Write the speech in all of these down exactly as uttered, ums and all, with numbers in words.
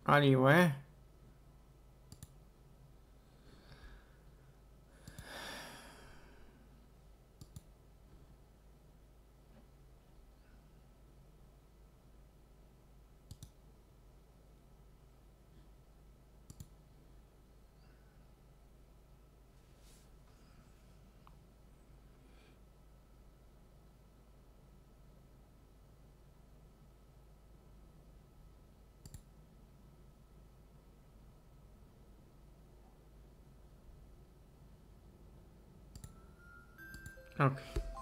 Arrivo, eh. Ok.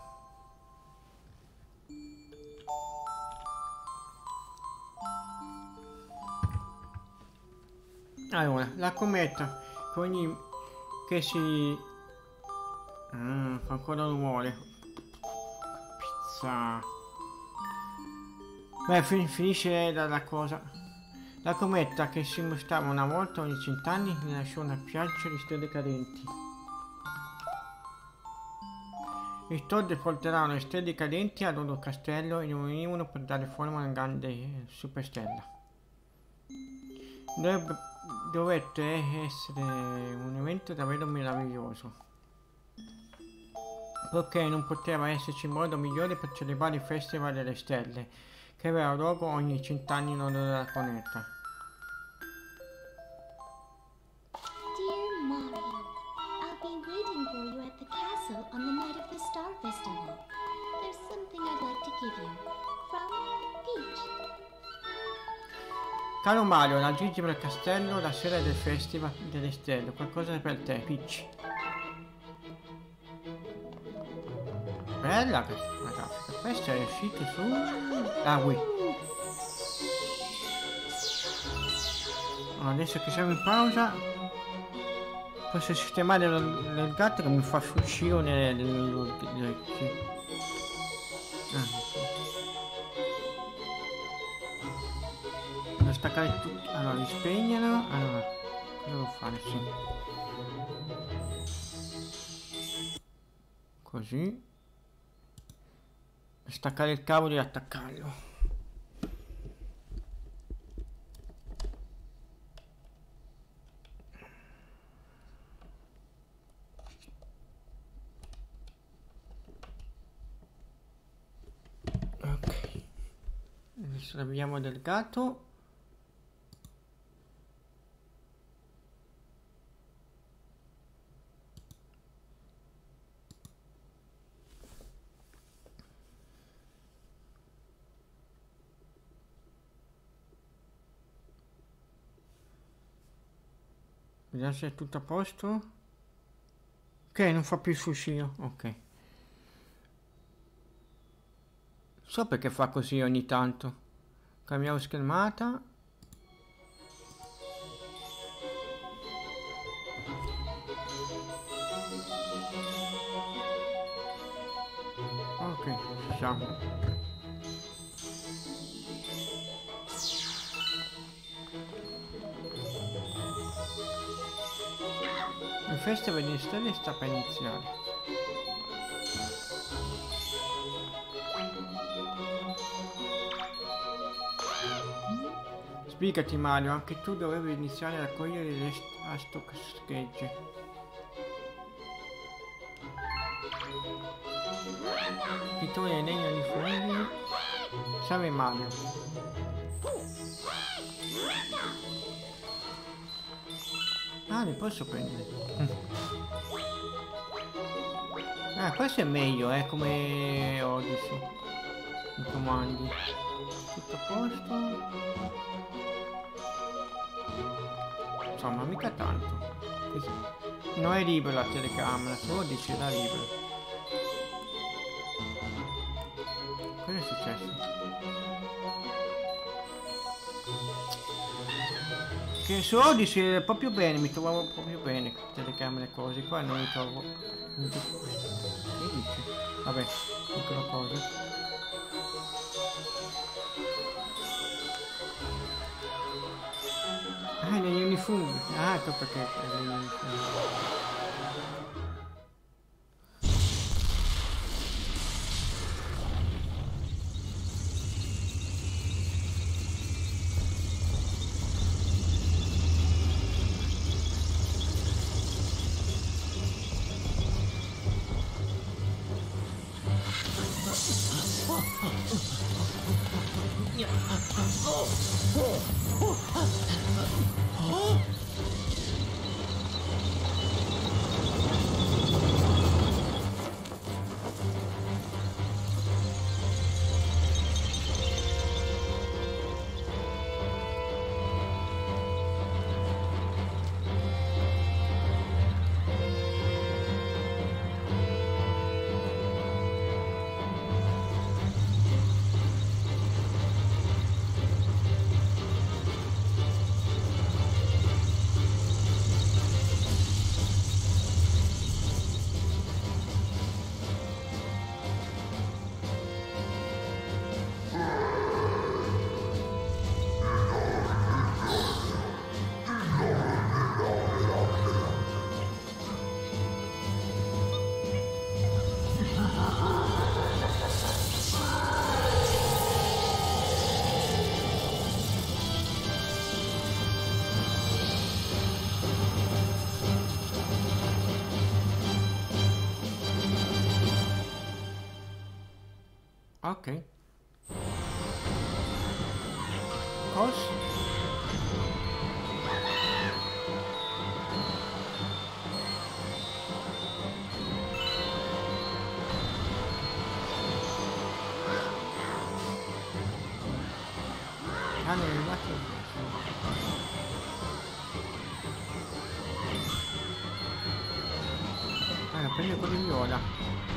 Allora, la cometa con gli che si ah, fa ancora rumore. Pizza. Beh, fin finisce la, la cosa. La cometa che si mostrava una volta ogni cent'anni ne lasciò una piaggia di stelle cadenti. I Todd porteranno le stelle cadenti al loro castello e le univano per dare forma a una grande superstella. Dov dovette essere un evento davvero meraviglioso, poiché non poteva esserci modo migliore per celebrare il Festival delle Stelle, che aveva luogo ogni cent'anni in onore della cometa. Dear Mario, I'll be waiting for you at the castle on the night of the Star Festival. There's something I'd like to give you. From Peach. Caro Mario, raggiungi il castello la sera del Festival delle Stelle. Qualcosa per te, Peach. Bella questa grafica. Questa è uscita su... Ah, Wii. Adesso che siamo in pausa posso sistemare il gatto che mi fa uscire nelle orecchie. Ah, devo staccare tutti. Allora li spegnono. Allora cosa devo fare? Sì. Così. Staccare il cavo e attaccarlo. Ok, adesso abbiamo del gatto. Vediamo se è tutto a posto. Ok, non fa più il suscino. Ok. So perché fa così ogni tanto. Cambiamo schermata. Ok, ci siamo. Il Festival delle Stelle sta per iniziare. Spiegati Mario, anche tu dovevi iniziare a raccogliere le schegge. Pittore e legno di fuori. Salve Mario. Ah, li posso prendere. Ah, questo è meglio, eh, come Odyssey. I comandi. Tutto a posto. Insomma, mica tanto. Non è libero la telecamera, solo dice la libero. Cosa è successo? Che su Odyssey proprio bene, mi trovavo proprio bene con telecamere e cose, qua non mi trovo. Che dice? Vabbè, piccolo cosa. Ah, negli uniformi. Ah, ecco perché è negli uniformi. Ok. Cosa? Ah, non è arrivato. Ah, la prende con il viola.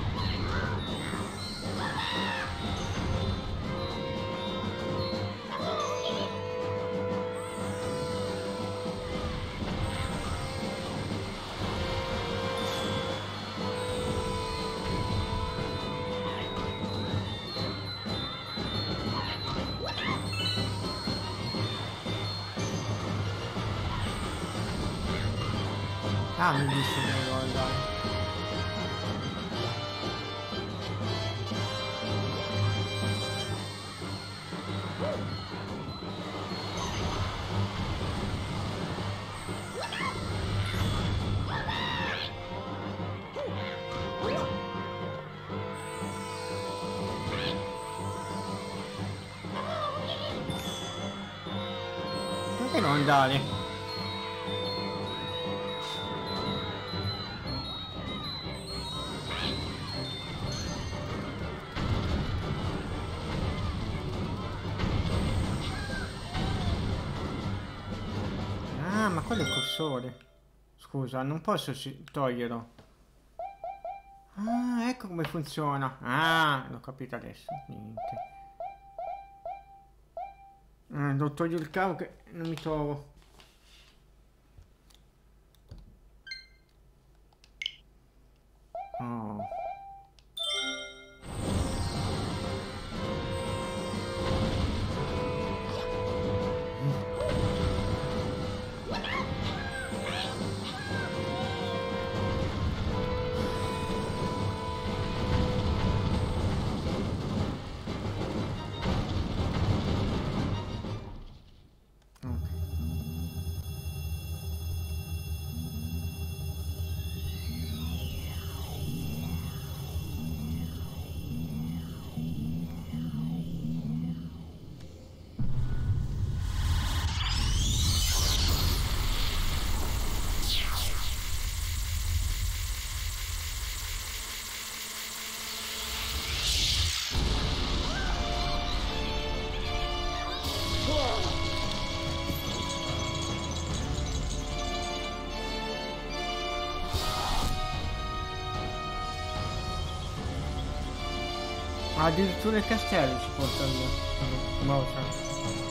Ah, mi dice che devo andare. Perché non andare? Ah, ma quello è il cursore. Scusa, non posso si- toglierlo. Ah, ecco come funziona. Ah, l'ho capito adesso. Niente. Ah, devo togliere il cavo che non mi trovo. Oh. Addirittura il castello si porta via. Mosa.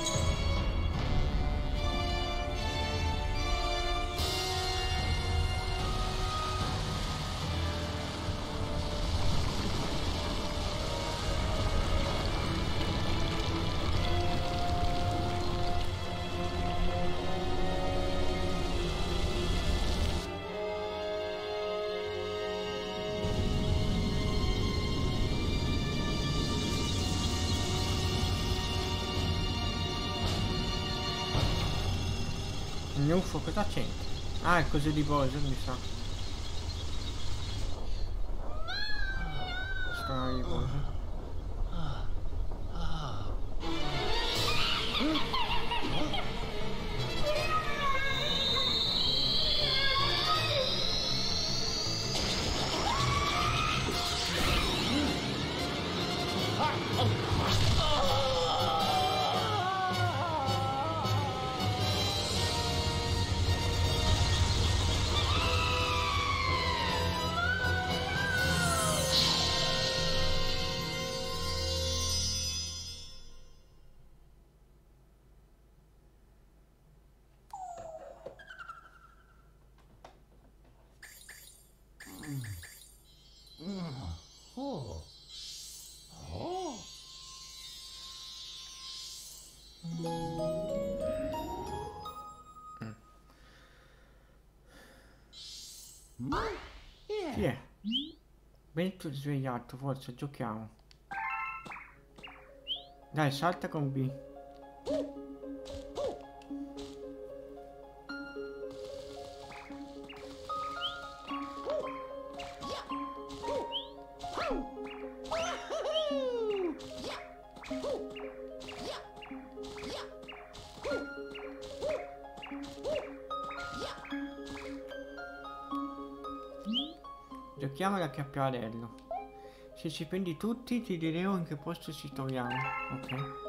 Il U F O cosa c'entra? Ah, è così di Bowser, mi sa. Sky Bowser. Chi è? Ben tu svegliato, forza, giochiamo. Dai, salta con B. Giochiamo all'acchiapparello. Se ci prendi tutti ti dirò in che posto ci troviamo. Ok.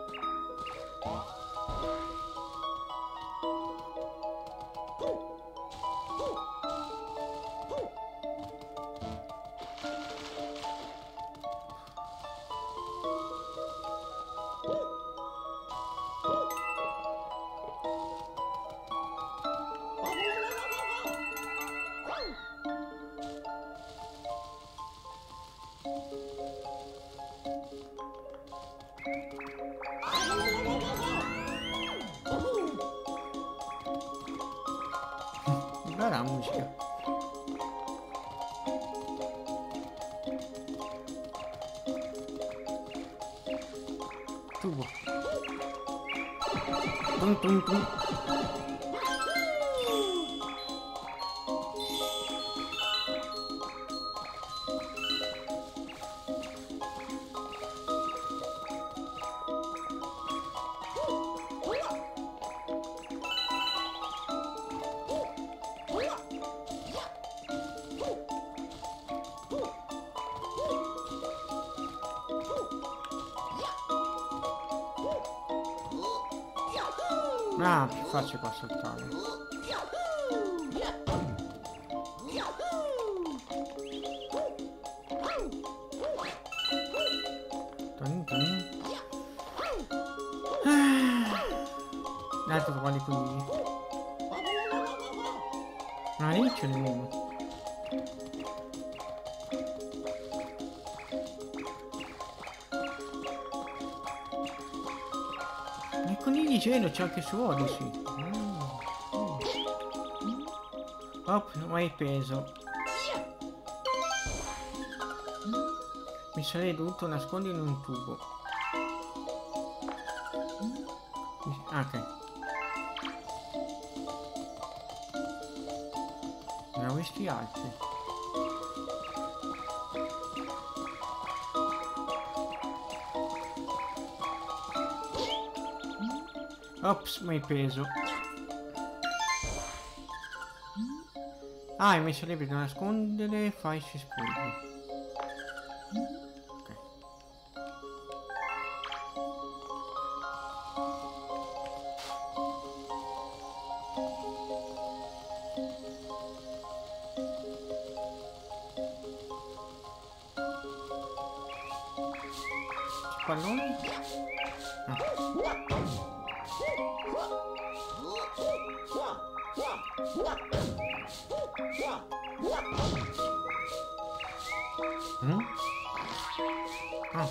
La musica. Tubo. Tum tum tum. Ah, più facile qua saltare. Dun dun. Ah. L'altro trovare qui. Ma lì ce n'è uno. Conigli cielo c'è anche su Odyssey. Mm. Mm. Hop, mai peso. Mi sarei dovuto nascondere in un tubo. Ah, ok. Ne ho visti altri. Ops, mai peso. Ah, hai messo le da nascondere, fai si spogli. Ok. Palloni? Ah. Mm? Ah.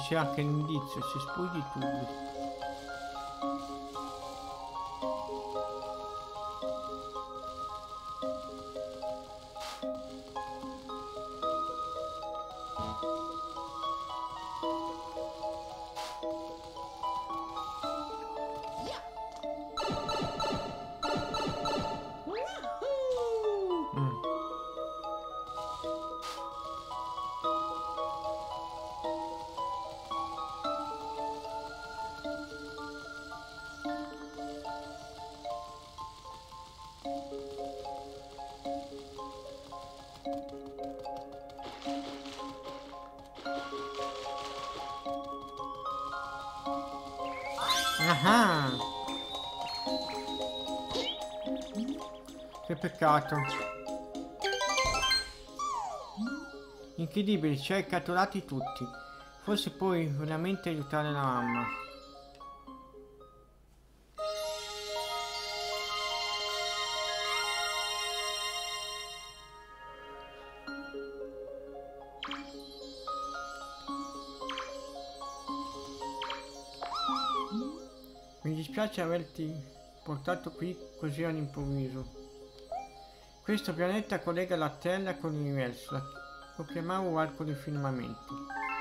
c'è anche l'indizio, si spugi i tubi. Ah, che peccato. Incredibile, ci hai catturati tutti. Forse puoi veramente aiutare la mamma. Mi dispiace averti portato qui così all'improvviso. Questo pianeta collega la Terra con l'universo. Lo chiamavo arco di firmamento.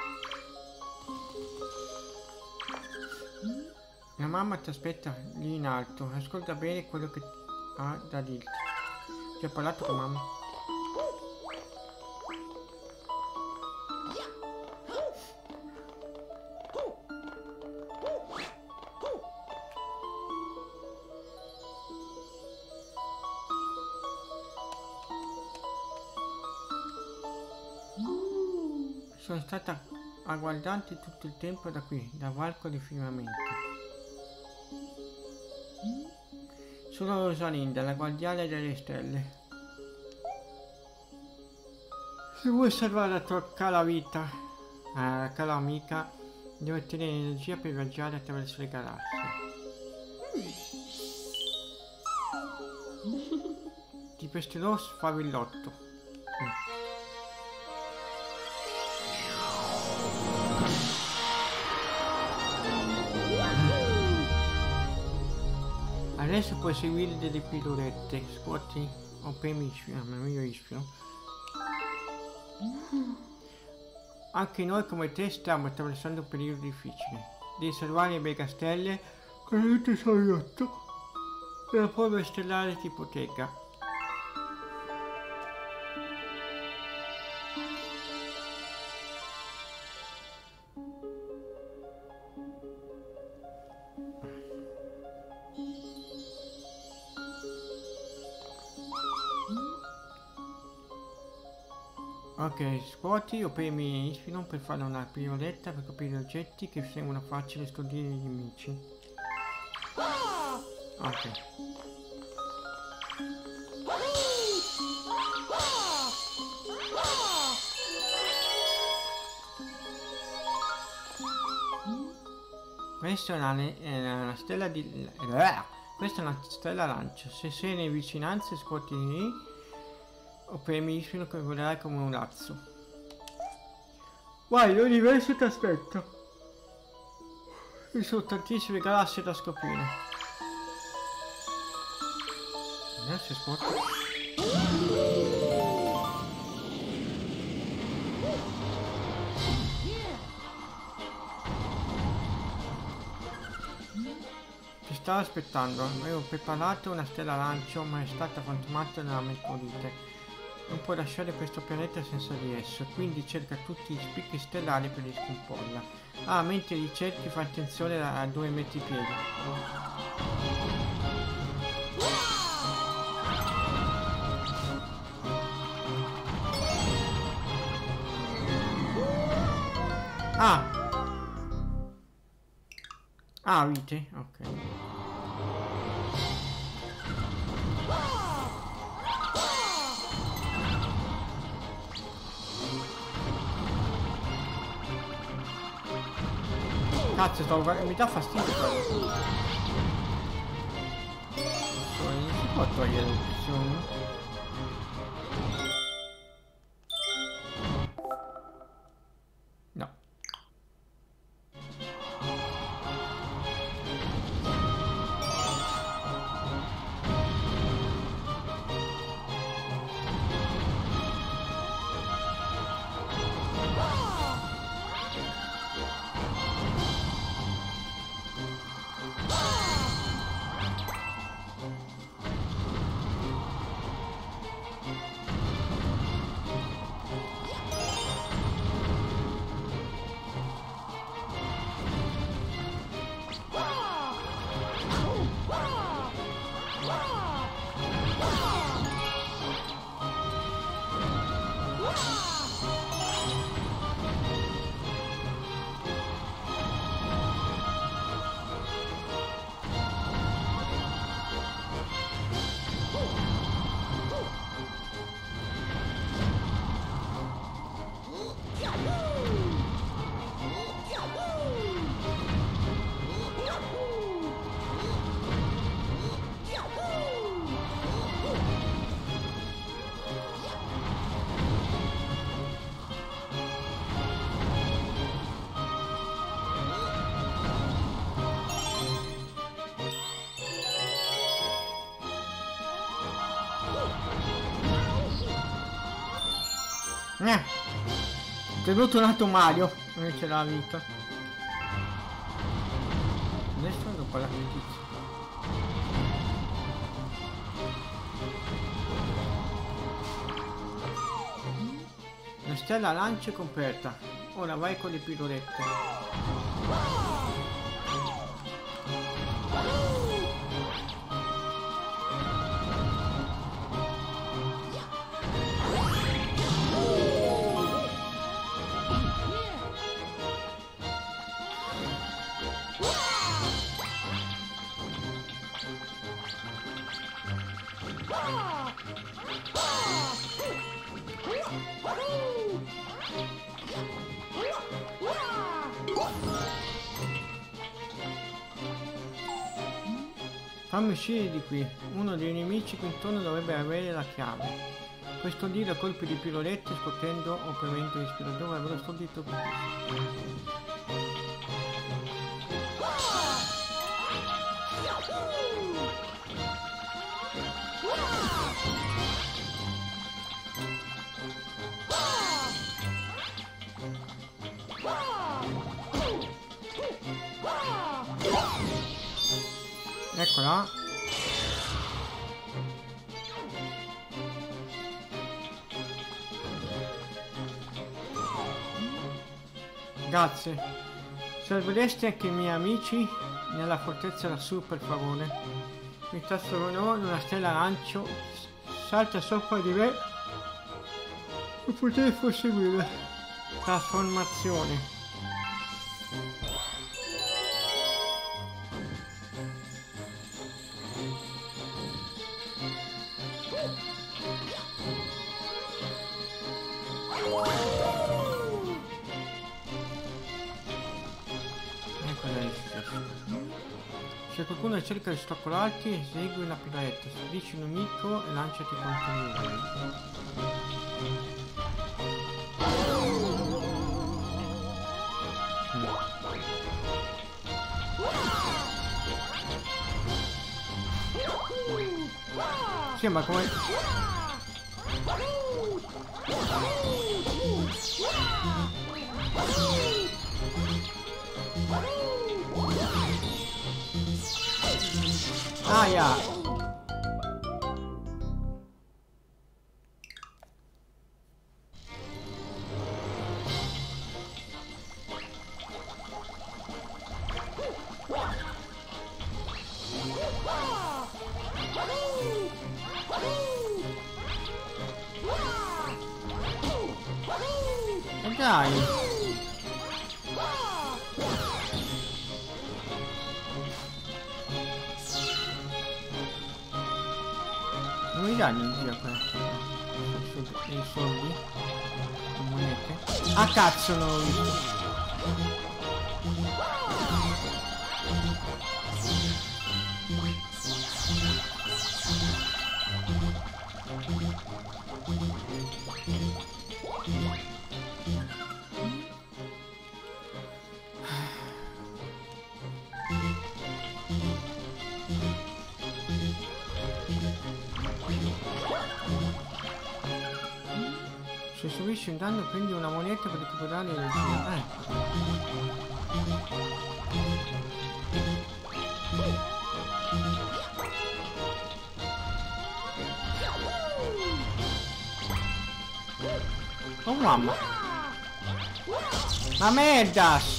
La mamma ti aspetta lì in alto. Ascolta bene quello che ha da dirti. Ti ho parlato con mamma? Sono stata a guardarti tutto il tempo da qui, da varco di firmamento. Sono Rosalinda, la guardiana delle stelle. Se vuoi salvare la tua cara vita, eh, cara amica, devi ottenere energia per viaggiare attraverso le galassie. Ti presterò sfavillotto. Mm. Adesso puoi seguire delle pillolette, scuoti o premi ispiro, ma io ispiro. Anche noi come te stiamo attraversando un periodo difficile. Devi salvare le megastelle con il tesoriotto e la polvere stellare ti protegga. Ok, scuoti o premi ispiro per fare una pilloletta per coprire oggetti che sembrano facili stordire gli nemici. Ok. Questa è una, è una stella di... Questa è una stella lancio. Se sei nelle vicinanze scuoti lì o premi ispiro che volerai come un lazzo. Vai, l'universo ti aspetta. Ci sono tantissime galassie da scoprire. Adesso scuoto. Ti stavo aspettando, avevo preparato una stella lancio ma è stata fantomata nella meteorite. Non puoi lasciare questo pianeta senza di esso, quindi cerca tutti gli spicchi stellari per riscomporla. Ah, mentre li cerchi fa attenzione a, a dove metti i piedi. Ah! Ah, vite? Ok. Cazzo, stavo... mi dà fastidio quello. Non si può togliere l'opzione. No. Eh! Ti è venuto un altro Mario, non ce l'ha vita. Adesso dopo la tizia. La stella lancia è coperta. Ora vai con le pirolette. Fammi uscire di qui. Uno dei nemici qui intorno dovrebbe avere la chiave. Puoi stordire a colpi di pirolette scuotendo o premendo respiro. Dove avrò stordito più? Eccola. Grazie. Salveresti anche i miei amici nella fortezza lassù, per favore. Mi trasformerò in una stella arancio. Salta sopra di me per poter proseguire. Trasformazione. Se qualcuno cerca di stoccolarti, esegui una piroletta, spedisci un nemico e lanciati contro di lui. Mm. Sembra come... Ah, yeah. E dai. Non mi danno in giro questo. I soldi? Le monete? Ah cazzo, non l'ho visto. Se subisci un danno prendi una moneta per recuperare l'energia. Eh. Oh mamma. Ma merdas.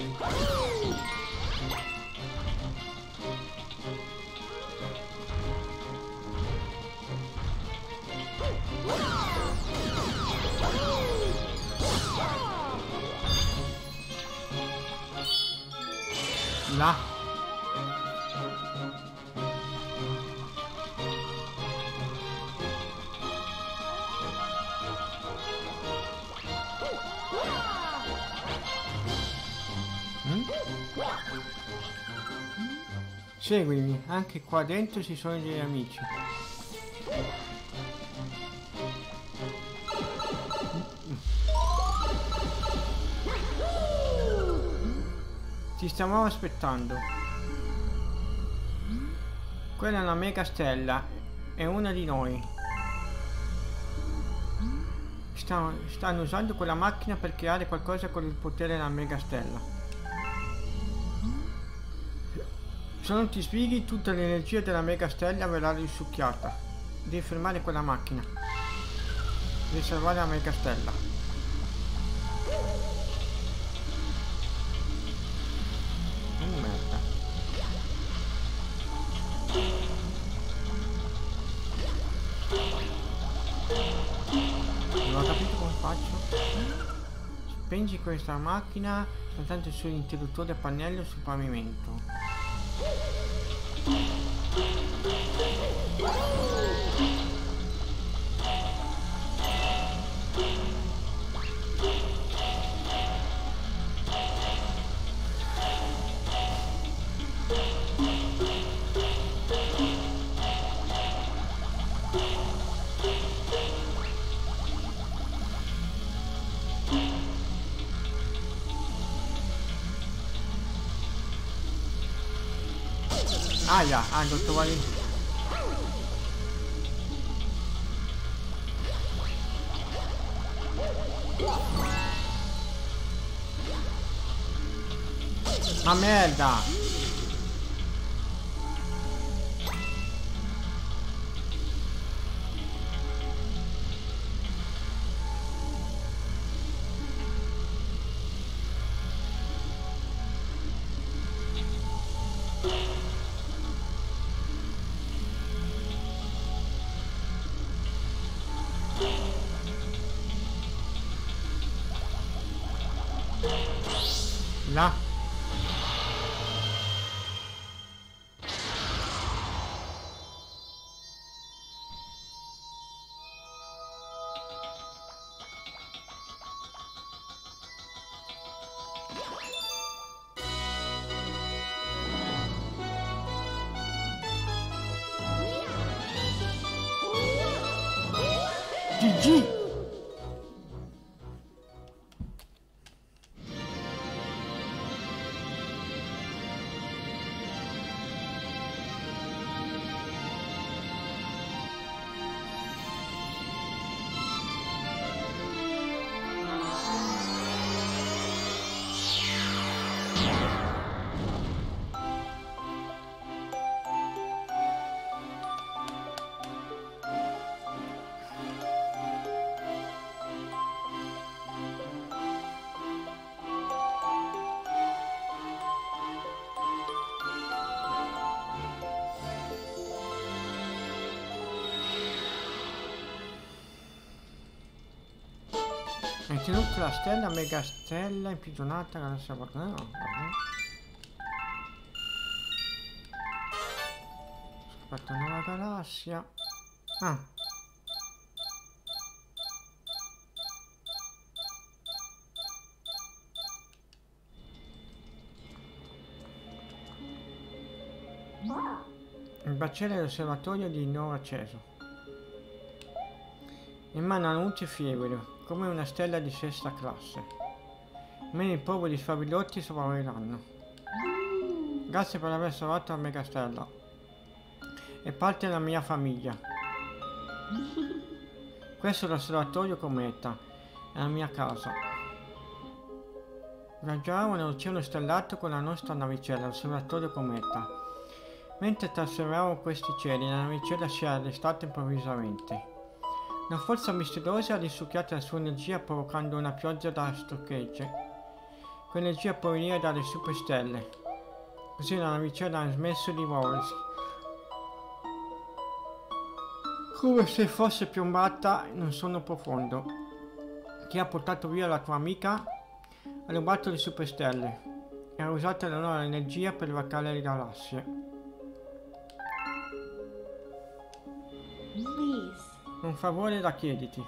Là. Mm? Seguimi, anche qua dentro ci sono degli amici. Ci stavamo aspettando. Quella è una mega stella. È una di noi. sta, stanno usando quella macchina per creare qualcosa con il potere della megastella. Se non ti sbrighi, tutta l'energia della megastella verrà risucchiata. Devi fermare quella macchina. Devi salvare la megastella. Oh merda. Non ho capito come faccio. Spengi questa macchina soltanto sull'interruttore a pannello sul pavimento. Aia, ah, devo trovare... Ma merda! Là. G G. Hai tenuto la stella, mega stella imprigionata nella sua borsa. No, vabbè. Scoperto una nuova galassia. Ah. Il baccello dell'osservatorio di nuovo acceso. In mano una luce fievole, come una stella di sesta classe. Meno i poveri sfavillotti sopravviveranno. Grazie per aver salvato la megastella. È parte della mia famiglia. Questo è l'osservatorio cometa. È la mia casa. Viaggiamo nell'oceano stellato con la nostra navicella, l'osservatorio cometa. Mentre trasferivamo questi cieli, la navicella si è arrestata improvvisamente. Una forza misteriosa ha risucchiato la sua energia provocando una pioggia da stocchegge. Quell'energia proveniva dalle superstelle. Così la navicella ha smesso di muoversi. Come se fosse piombata in un sonno profondo. Chi ha portato via la tua amica ha rubato le superstelle e ha usato la loro energia per vaccare le galassie. Please. Un favore da chiediti.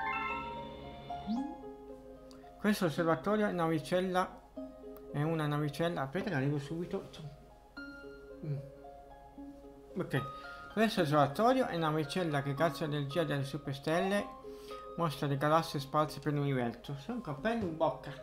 Questo osservatorio è navicella. È una navicella. Aspetta che arrivo subito. Mm. Ok. Questo osservatorio è una navicella che grazie all'energia delle superstelle mostra le galassie sparse per l'universo. Sono un cappello in bocca.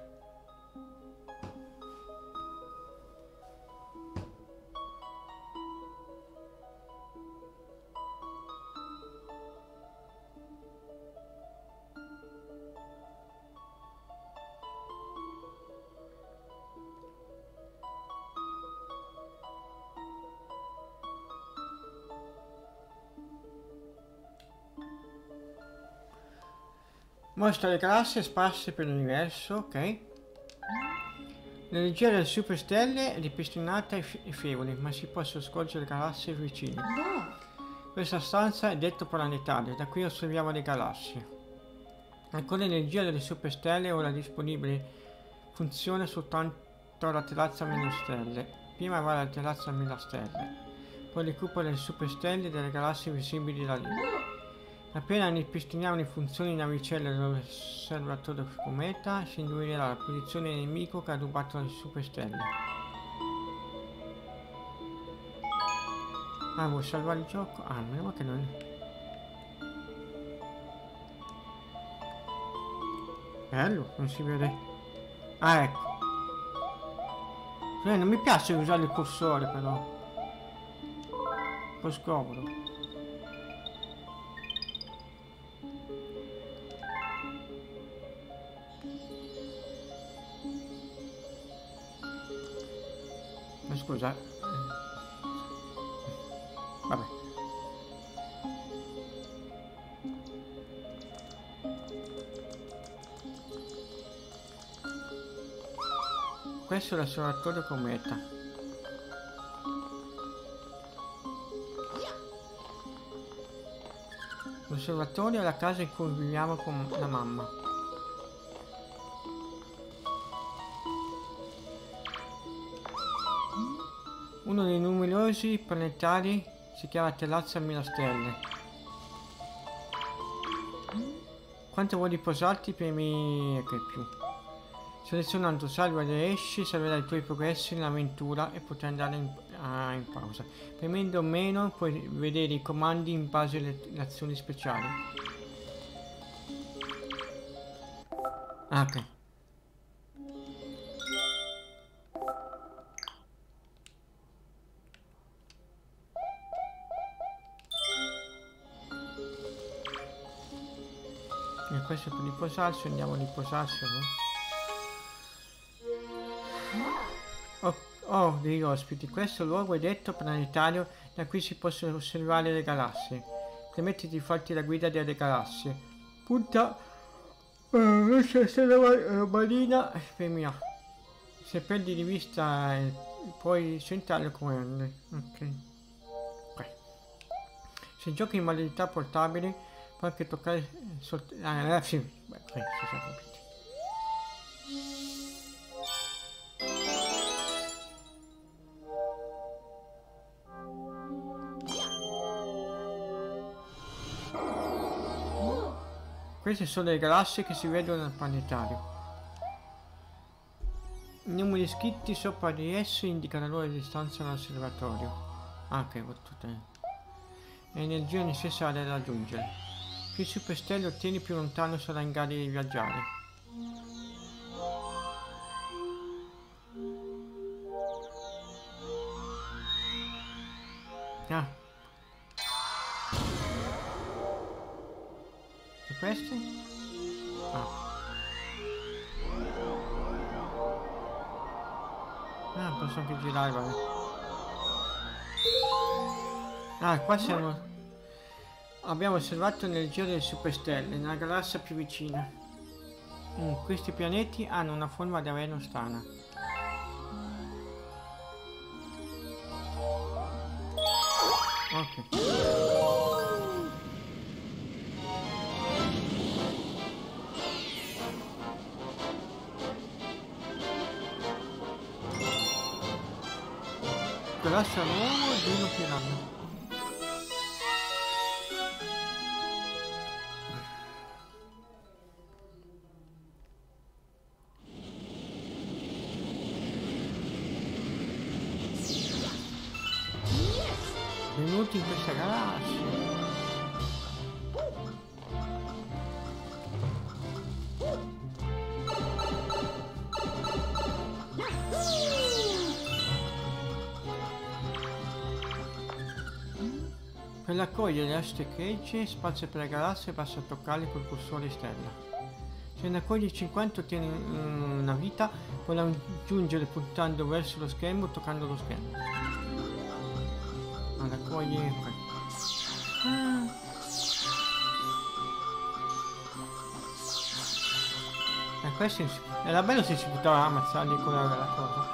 Mostra le galassie sparse per l'universo, ok. L'energia delle superstelle è ripristinata e fievole, ma si possono scorgere galassie vicine. Questa stanza è detto planetario, da qui osserviamo le galassie. Ancora l'energia delle superstelle ora disponibile funziona soltanto la terrazza meno stelle. Prima va la terrazza meno stelle, poi recupera le superstelle delle galassie visibili da lì. Appena ripristiniamo le funzioni navicelle dell'osservatorio cometa, si indovinerà la posizione del nemico che ha rubato le superstelle. Ah, vuoi salvare il gioco? Ah, meno che non... Bello, non si vede. Ah, ecco. Eh, non mi piace usare il cursore, però. Un po' scomodo. Ma scusa. Vabbè. Questo è l'osservatorio cometa. L'osservatorio è la casa in cui viviamo con la mamma. Uno dei numerosi planetari si chiama Terrazza Mille Stelle. Quanto vuoi riposarti, premi che più. Selezionando salva e esci salverai i tuoi progressi nell'avventura e potrai andare in, uh, in pausa. Premendo meno puoi vedere i comandi in base alle, alle azioni speciali. Ah, ok. E questo è per riposarsi, andiamo a riposarsi, no? Oh, oh, degli ospiti, questo luogo è detto planetario da cui si possono osservare le galassie. Permetti di farti la guida delle galassie. Punta uh, stella marina, premi A. Se perdi di vista eh, puoi centrare il comando. Ok. Okay. Se giochi in modalità portabile puoi anche toccare soltanto... Ah, sì, beh, qui si sono capiti. Queste sono le galassie che si vedono nel planetario. I numeri scritti sopra di essi indicano la loro distanza dall'osservatorio. Ah, ok, tutte. L'energia necessaria da raggiungere. Più superstelle ottieni, più lontano sarà in grado di viaggiare. Ah. E queste? Ah. Ah, posso anche girare, vabbè. Ah, qua siamo... Abbiamo osservato l'energia delle superstelle nella galassia più vicina. Mm, questi pianeti hanno una forma di aveno strana. Ok. Galassia nuovo e Dino Piranha. Benvenuti in questa galassia. Per raccogliere le aste gregge, spazio per la galassia, basta toccarle col cursore stella. Se ne raccogli cinquanta ottieni una vita, puoi raggiungere puntando verso lo schermo, toccando lo schermo. Ma raccogli qua. Ah. E questo si... era bello se si poteva ammazzarli con la, la cosa.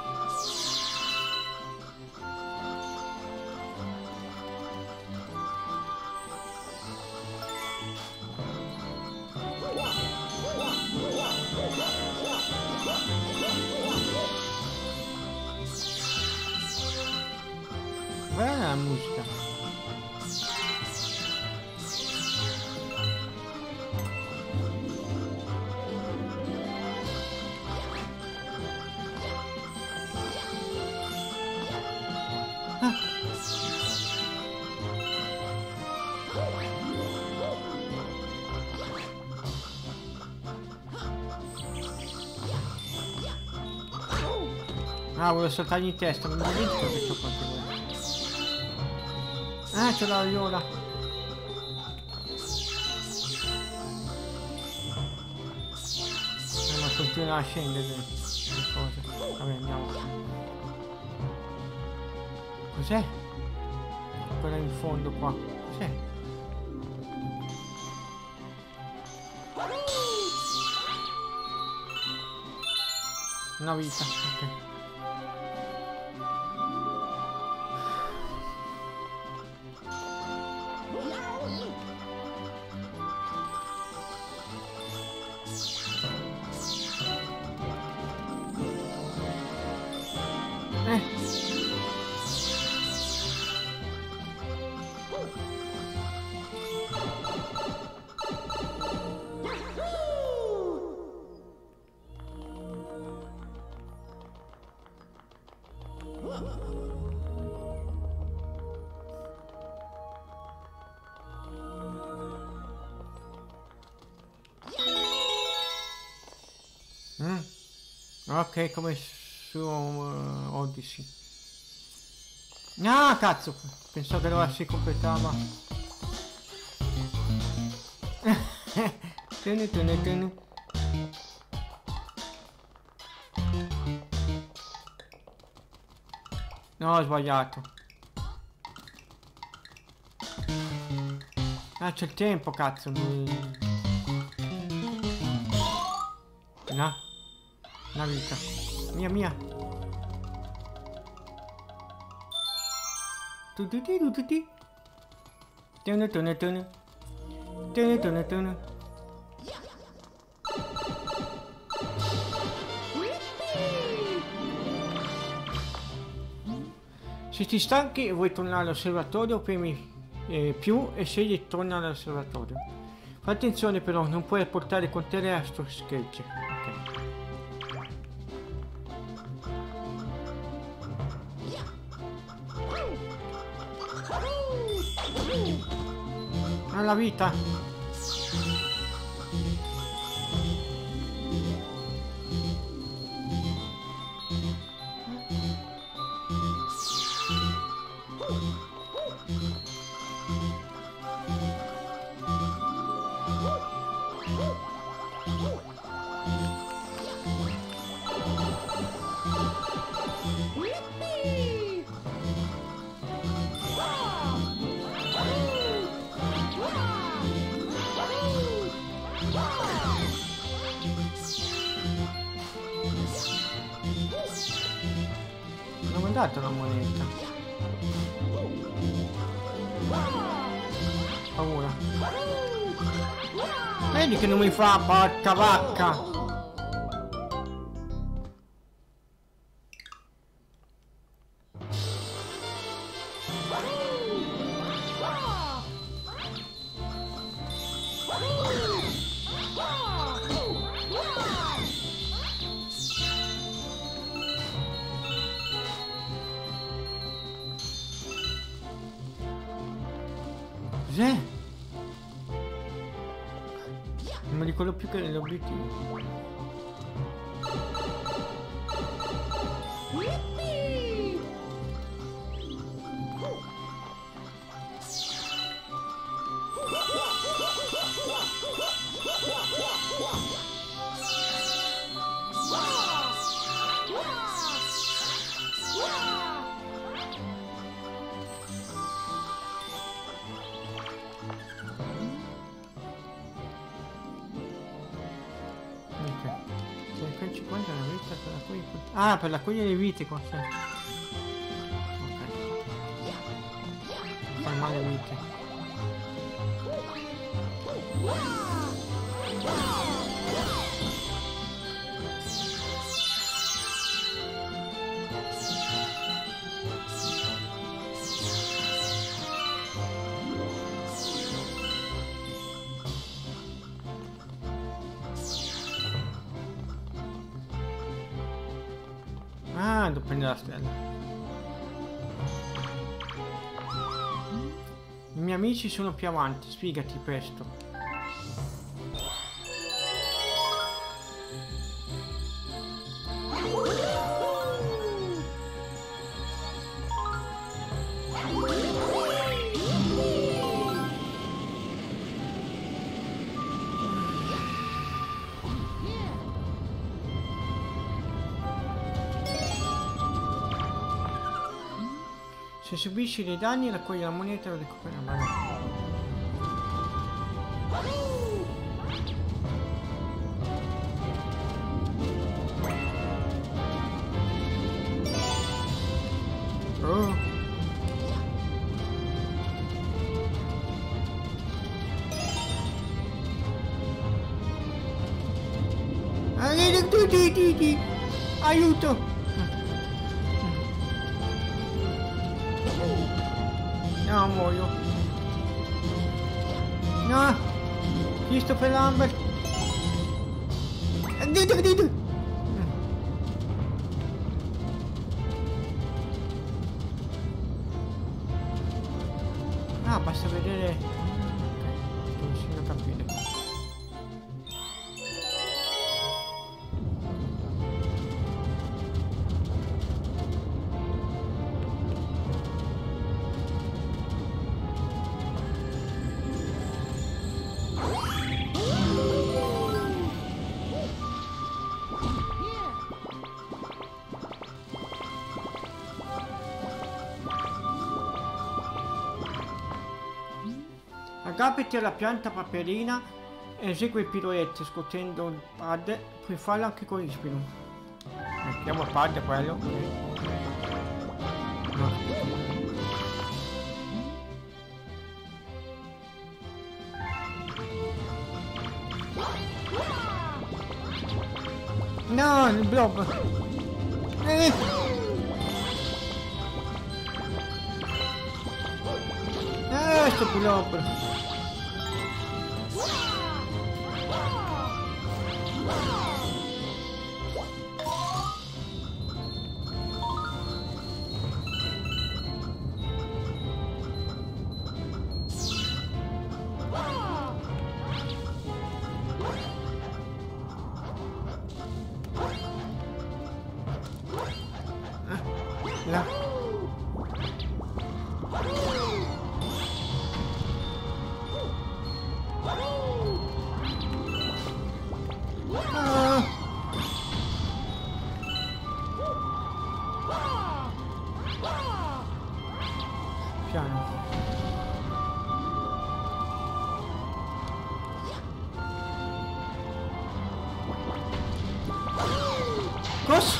Guarda la musica. Ah. Ah, volevo saltargli in testa, non mi dimentico che c'ho quanto vuoi. Ah, c'è la viola. Eh, ma continua a scendere le cose. Vabbè, andiamo. Cos'è? Quella in fondo qua. Cos'è? Una vita, ok. Mm. Ok, come su uh, Odyssey. Ah, cazzo! Pensavo che allora si completava. Tene, tene, tene. No, ho sbagliato. Ah, c'è il tempo, cazzo. No. Una vita. Mia, mia. Tu tu tu tu tu. Tene, tene, tene. Tene, tene, tene. Se ti stanchi e vuoi tornare all'osservatorio, premi eh, più e scegli torna all'osservatorio. Fai attenzione però, non puoi portare con te le Astro Sketch. Ok. Alla vita. Non ho dato la moneta. Paura. Vedi che non mi fa, porca vacca. Cos'è? Non mi ricordo più che l'obiettivo. Ok. Ah, per la cuglia di vite qua. Sì. Ok. Fai male vite. Ah, devo prendere la stella. I miei amici sono più avanti, spiegati presto. Se subisci dei danni raccogli la moneta e lo recuperi. Vabbè. Oh. Aiuto! No, muoio. No! Christopher Lambert! Dito, dito! Ah, basta vedere... Ok, non riesco a capire. Aggrappati alla pianta paperina e esegui piroette scuotendo il pad, puoi farlo anche con l'ispino. Mettiamo il pad quello. No, il blob. Eh. Eh, sto blob. Là. Ah. Piano. Cosa?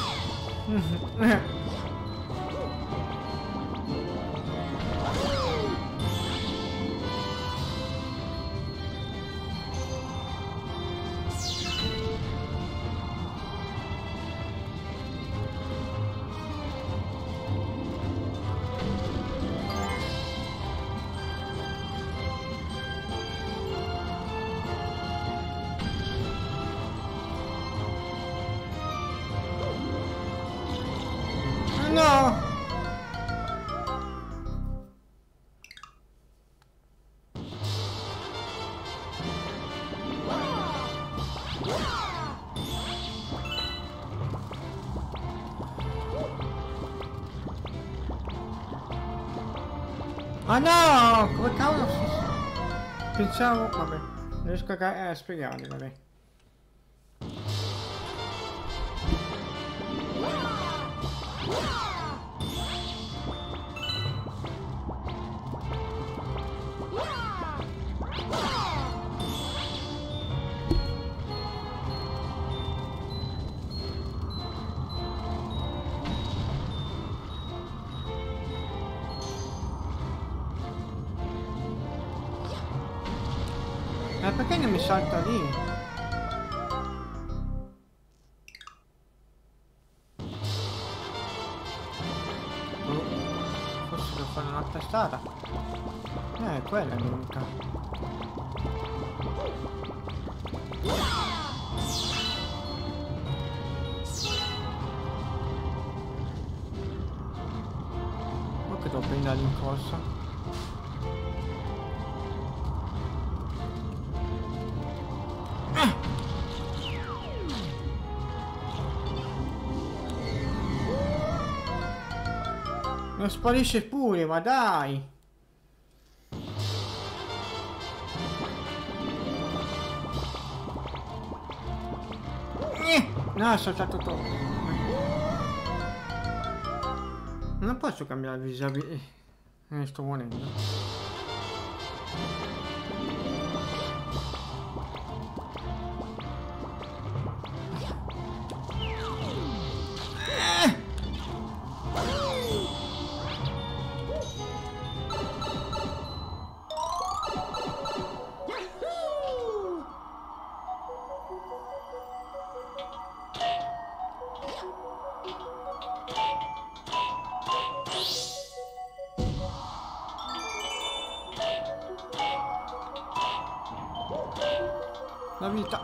No! Ah no! Come cavolo si... Pensavo... Vabbè, non riesco a, a spiegarli, vabbè. Ma perché non mi salta lì? Oh, forse devo fare un'altra strada. Eh, quella è l'unica. Che devo prendere l'incorsa. Ah! Non sparisce pure, ma dai! Eh! No, ho saltato troppo. Non posso cambiare visibile. Ne sto morendo. La vita.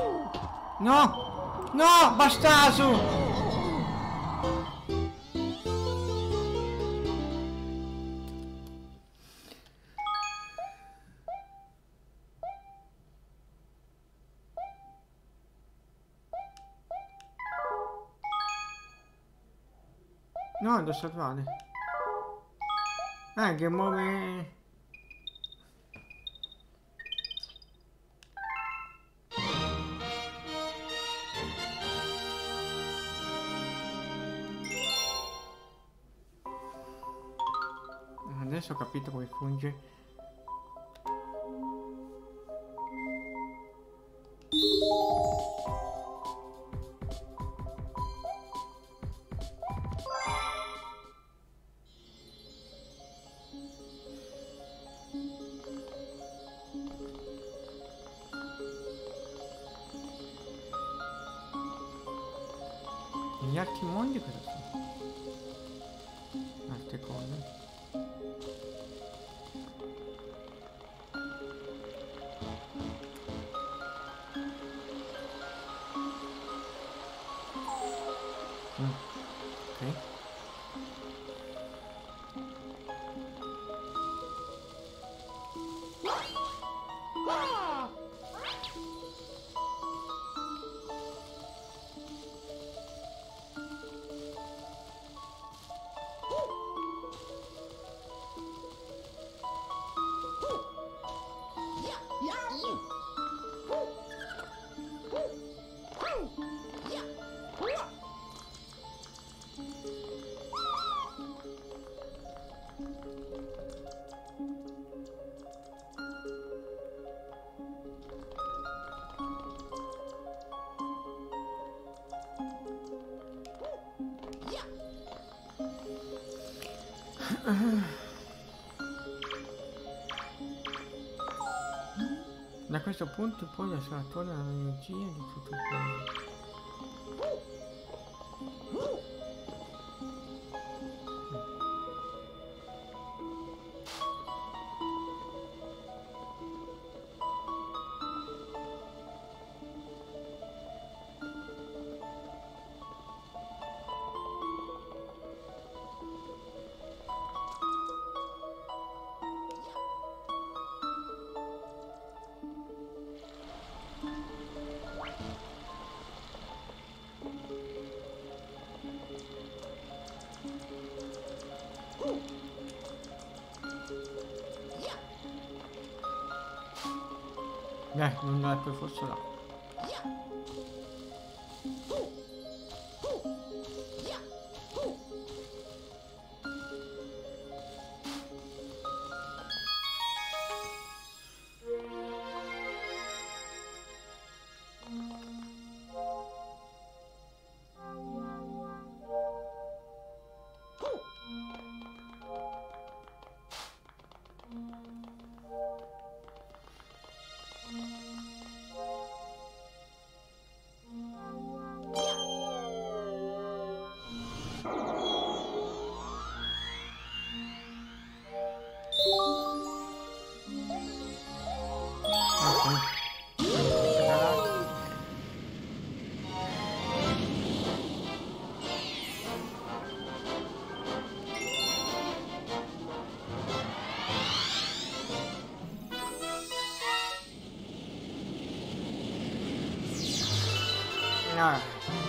No! No! Bastaso! No, devo salvare. Eh, che muove... Adesso ho capito come funge. Gli altri mondi cosa sono? Altre cose. Mm. Ok. Da questo punto poi la torna l'energia di tutto il mondo. Eh, non è per forza là. Ah.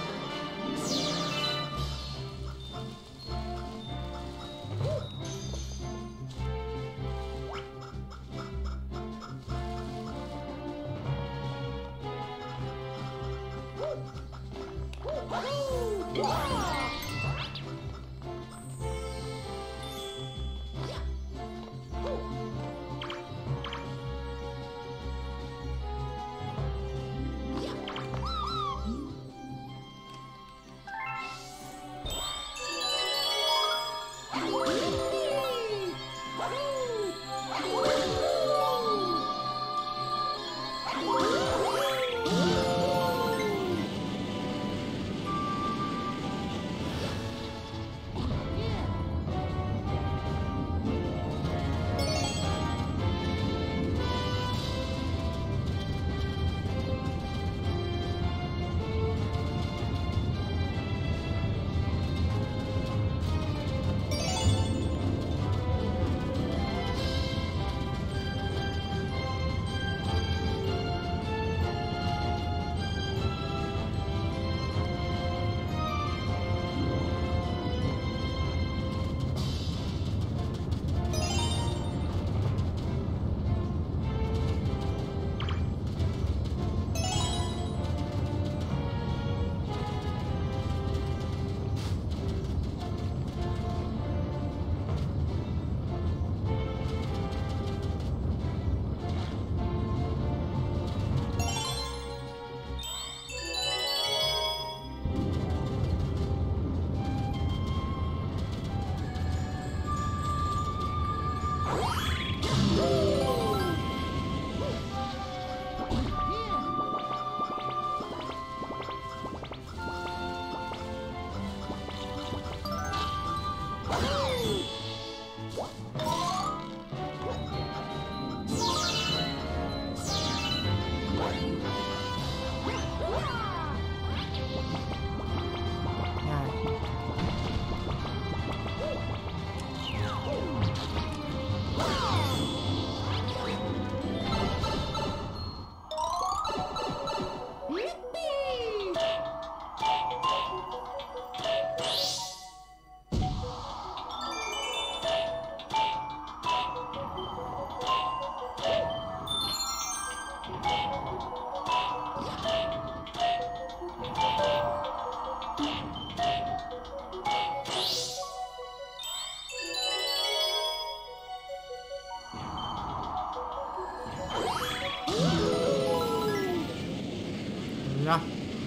là.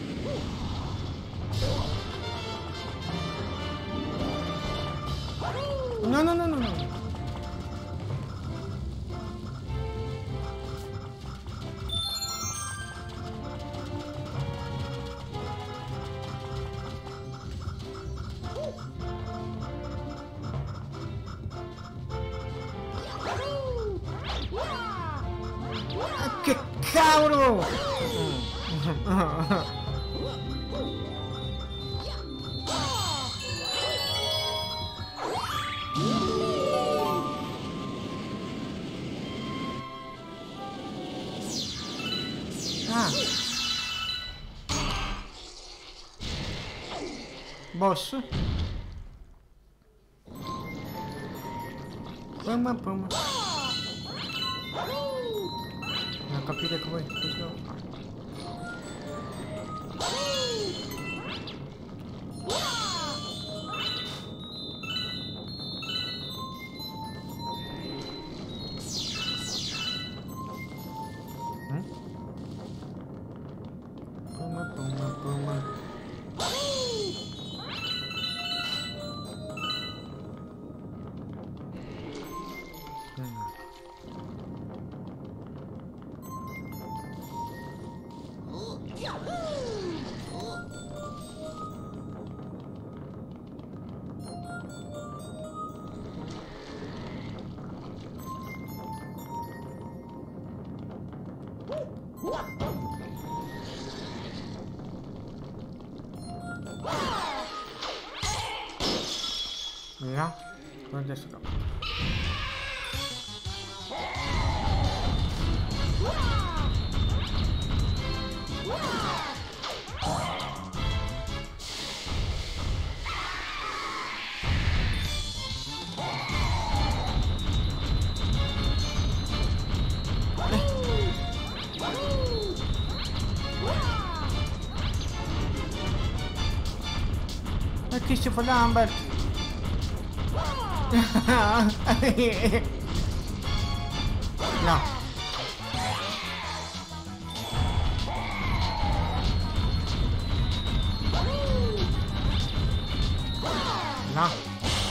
No, no, no, no, no. Che cavolo! Ah. Boss. Pum, pum. Non capire come cosa devo fare. Mm? Pum, pum, pum. Mira, adesso no. Christopher Lambert. No. No.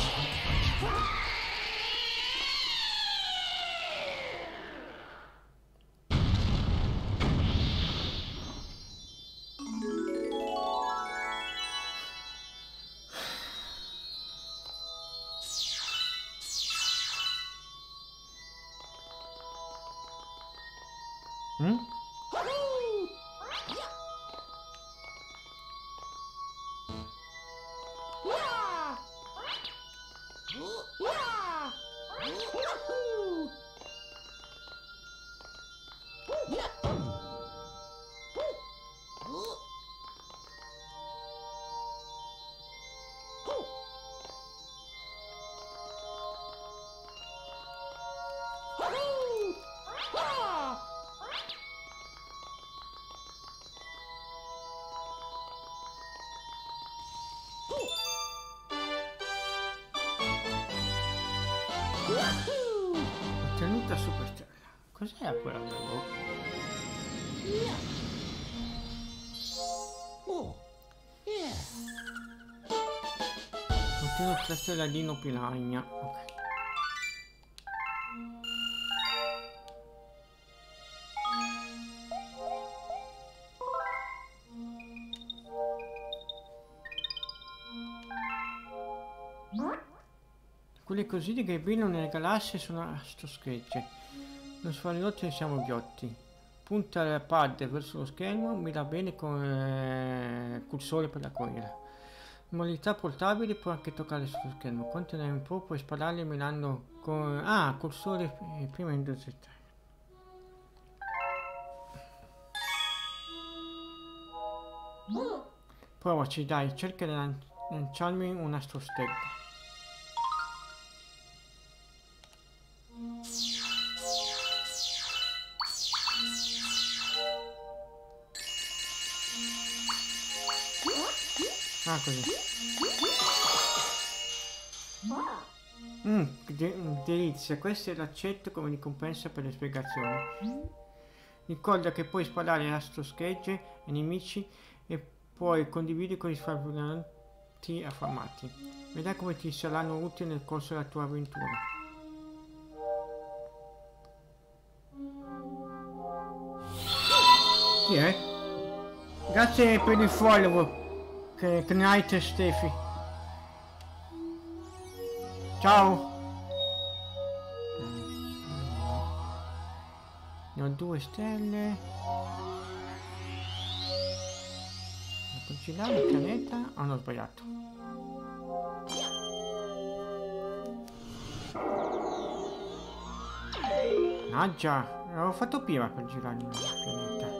Mm? Ottenuta superstella. Cos'era quella del bocca? Ottenuto la stella di Nopilagna. Ok. Quelle cosine che brillano nelle galassie sono astroschegge. Non sfarilotti ne siamo ghiotti. Punta il pad verso lo schermo, mira bene con il cursore per la corriera. Modalità portabile, può anche toccare sullo schermo. Contenere un po', puoi spararli mirando con... Ah, cursore prima in due settaggi. Provaci, dai, cerca di lan lanciarmi una astrostella. Ah, così. Mm, de delizia, questo è l'accetto come ricompensa per le spiegazioni. Ricorda che puoi sparare astroschegge ai nemici e puoi condividere con i sfabulanti affamati. Vedrai come ti saranno utili nel corso della tua avventura. Chi è? Grazie per il follow. Che night Stefi. Ciao. Ne ho due stelle. Devo girare il pianeta. Oh, non ho sbagliato. Ah già, l'avevo fatto prima per girare il pianeta.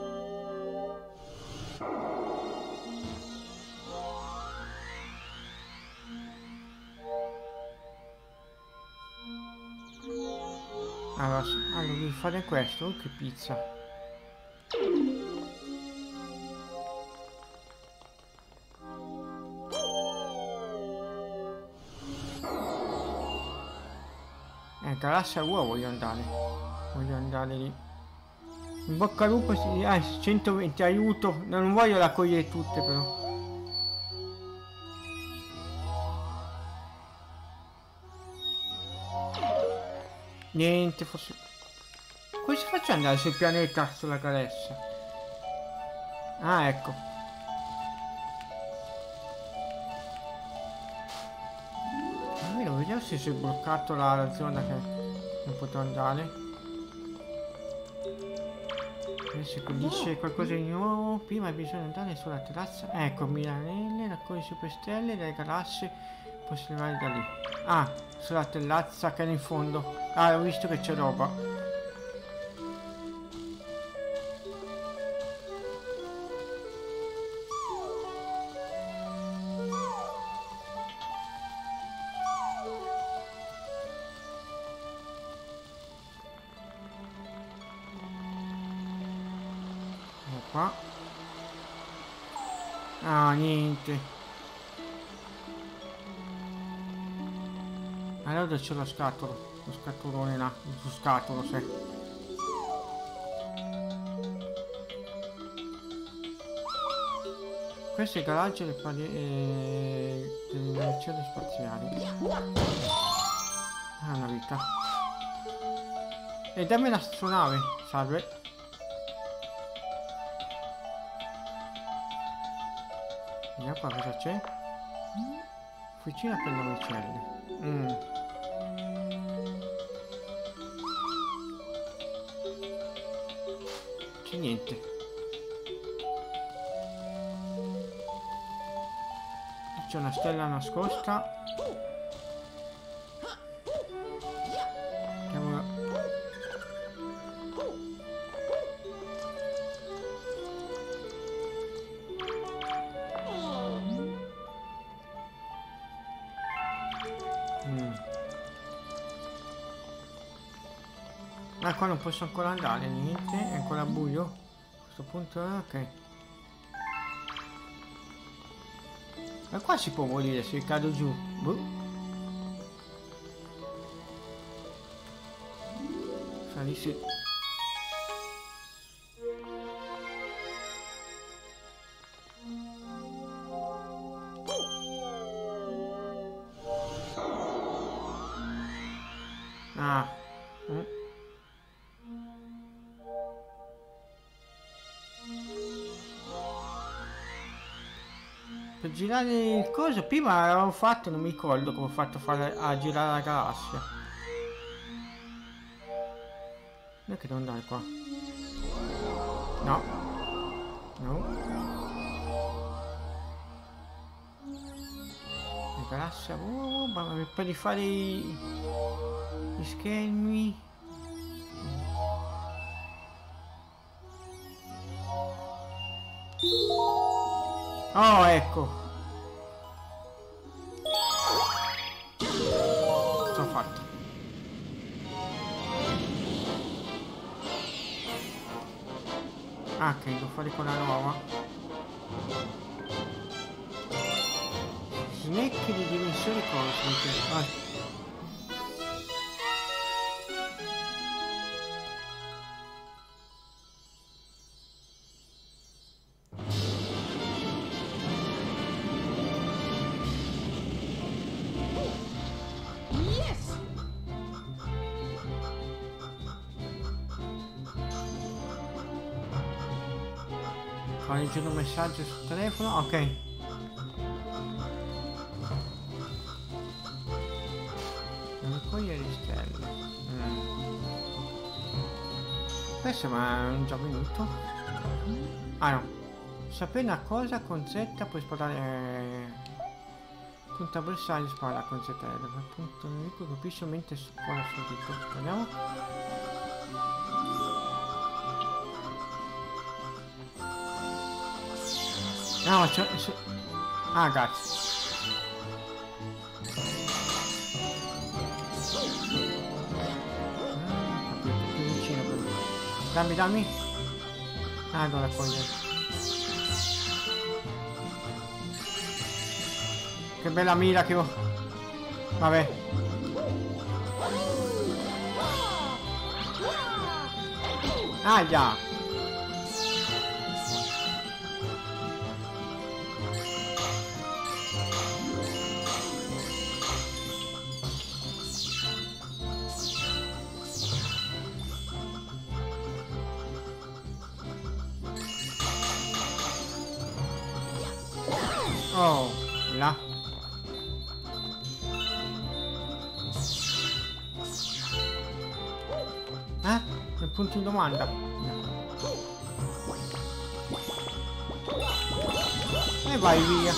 Allora, allora devi fare questo, oh, che pizza. Eh, galassia uova voglio andare. Voglio andare lì. In bocca al lupo, si... ah, centoventi, aiuto. Non voglio raccogliere tutte però. Niente, forse... Come si faccia andare sul pianeta, sulla galassia? Ah, ecco. Almeno vediamo se si è bloccato la, la zona che non potrò andare. Adesso dice qualcosa di nuovo. Prima bisogna andare sulla terrazza. Ecco, milanelle, raccogli superstelle delle galassie. Posso arrivare da lì. Ah, sulla terrazza che è in fondo. Ah, ho visto che c'è roba. E qua. Ah, niente. Allora c'è lo scatolo, lo scatolone là, lo scatolo, se. Questo è il garage delle, eh, delle navigazioni spaziali. Ah, una vita. E dammi l'astronave, salve. Vediamo qua cosa c'è. Officina per navicelle. Mm. C'è niente. C'è una stella nascosta. Andiamo. Mm. Ah, qua non posso ancora andare, niente, è ancora buio. A questo punto, ok. Ma qua si può morire se cado giù. Boh. Salissi. Ah. Mm. Per girare il coso, prima l'avevo fatto, non mi ricordo come ho fatto fare a girare la galassia. Non è che devo andare qua. No. No. La galassia. Oh, ma per rifare i, gli schermi. Oh, ecco. Cosa ho fatto? Ah, ok, devo fare con la nuova. Snack di dimensioni cosmiche. Ah. Leggere un messaggio sul telefono, ok. Non cogliere le stelle. Mm. Questo ma è già venuto. Ah no. Sapere una cosa con Z puoi sparare. Punta bersaglio spara con Z L. Appunto nemico colpisce mentre spara sul dito. Vediamo. No, c'è... Ah, grazie. Ah, capito, più vicino per me. Dammi, dammi. Ah, non la cogliere. Che bella mira che ho. Vabbè. Ah, già. Oh, là. Eh? Il punto di domanda. E vai via.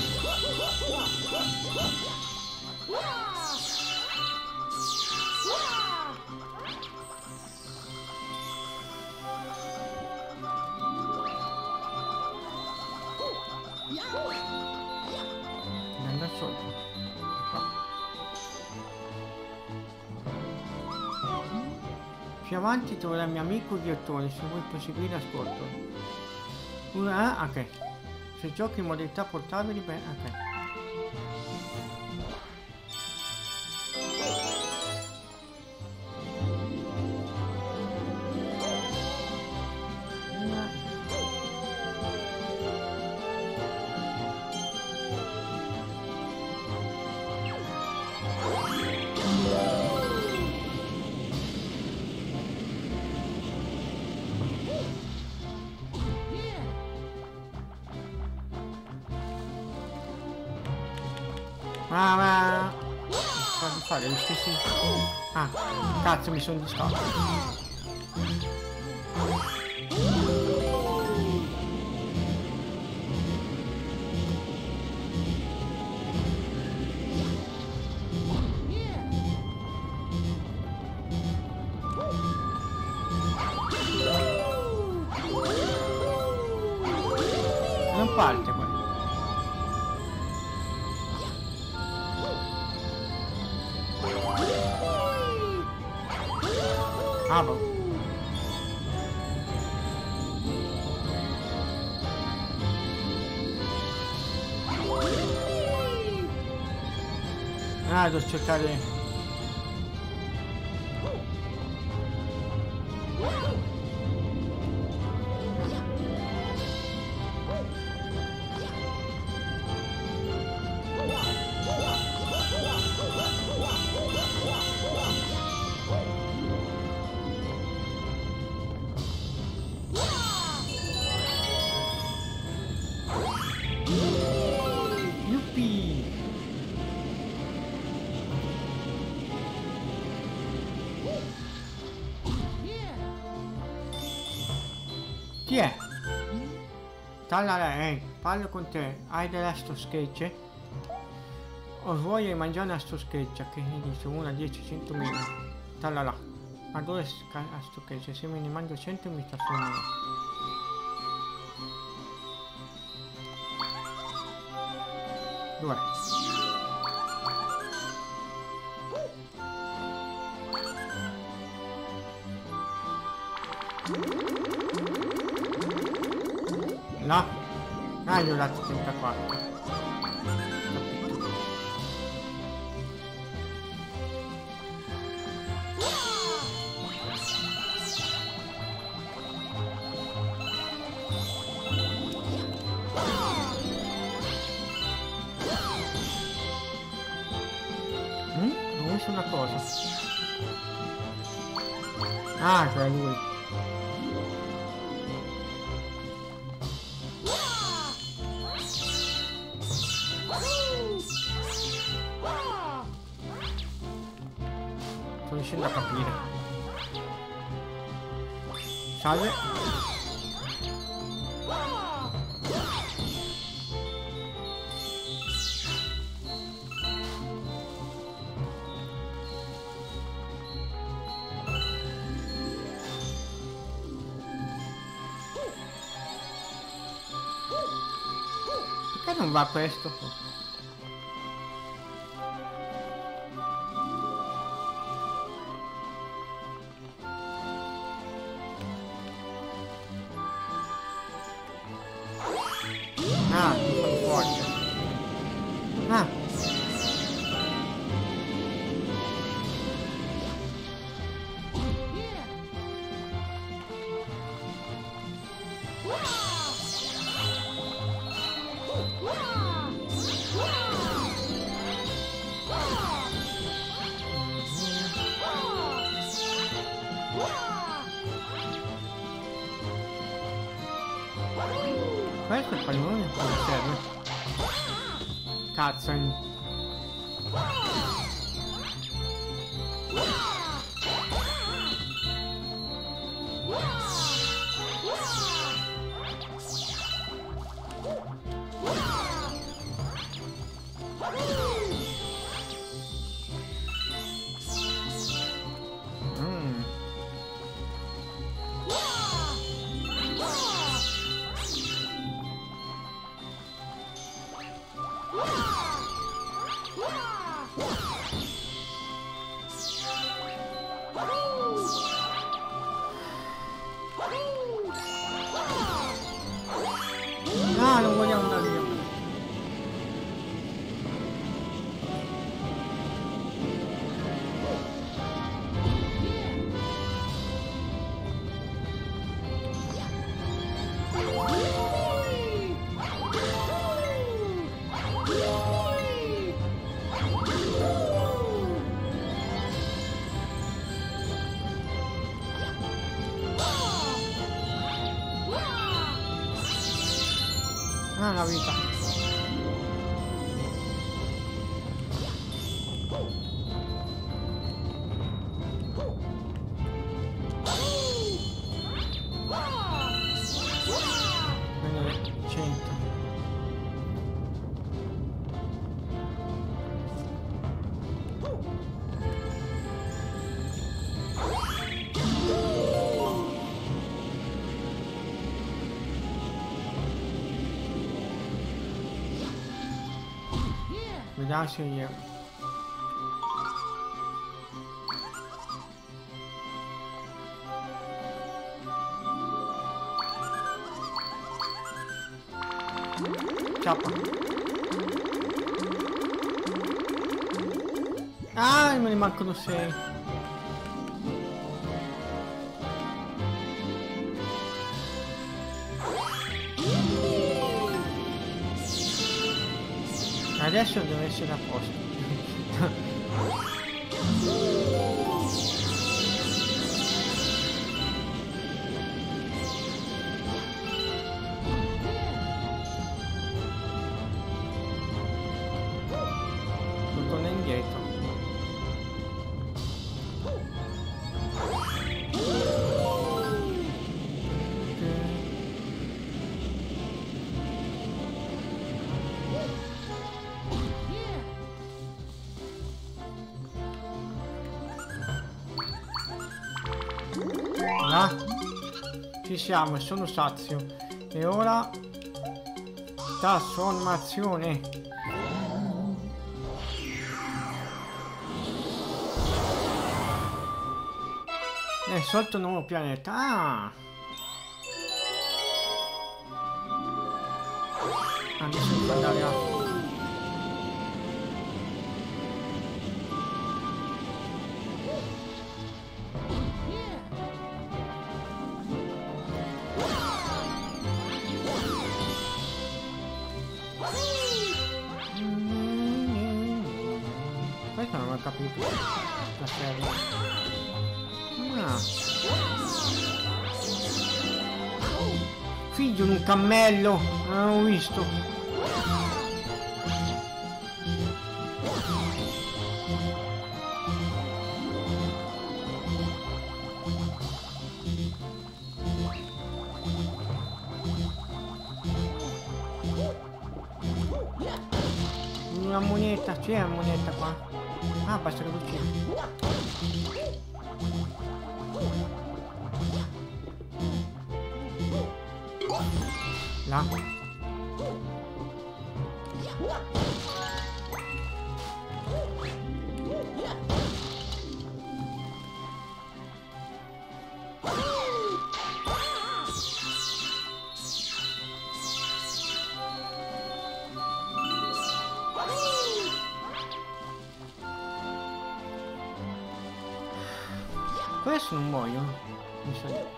Più avanti troverà il mio amico Ghiottone se vuoi proseguire l'ascolto. Una, ah, ok. Se giochi in modalità portabili, beh, ok. Ah, ma... Fa di fare gli stessi... Ah, cazzo, mi sono distratto. Non parte qua. Ah, boh. Ah, devo cercare... Chi è? Talla, ehi, parlo con te. Hai della sto sketch? O vuoi mangiare a sto sketch? Che ne dice? uno a dieci, centomila. Talla là. Ma dove sta a sto sketch? Se me ne mangio cento mi sta fuori. Dov'è? No? Ah, gli ho dato trentaquattro. Mm? Ho visto una cosa. Ah, c'è lui. Sto riuscendo a capire. Salve. Perché non va questo? Ah, sono forte. Ah. Questo è il pallone che serve. Cazzo. Mm. No, non vogliamo andare via. Ah, la vita. Vediamo se io... Ciappa. Ah, me ne mancano sei. Adesso deve essere a posto. Torna indietro. Là. Ci siamo, sono sazio. E ora trasformazione. È sotto un nuovo pianeta. Ah. Adesso devo andare a... Questo non ho capito. La serie. Ah. Figlio di un cammello. Non ho visto. Una moneta, c'è una moneta qua. Ah, basta che uccidi. Là. Questo non muoio. Mi sa di...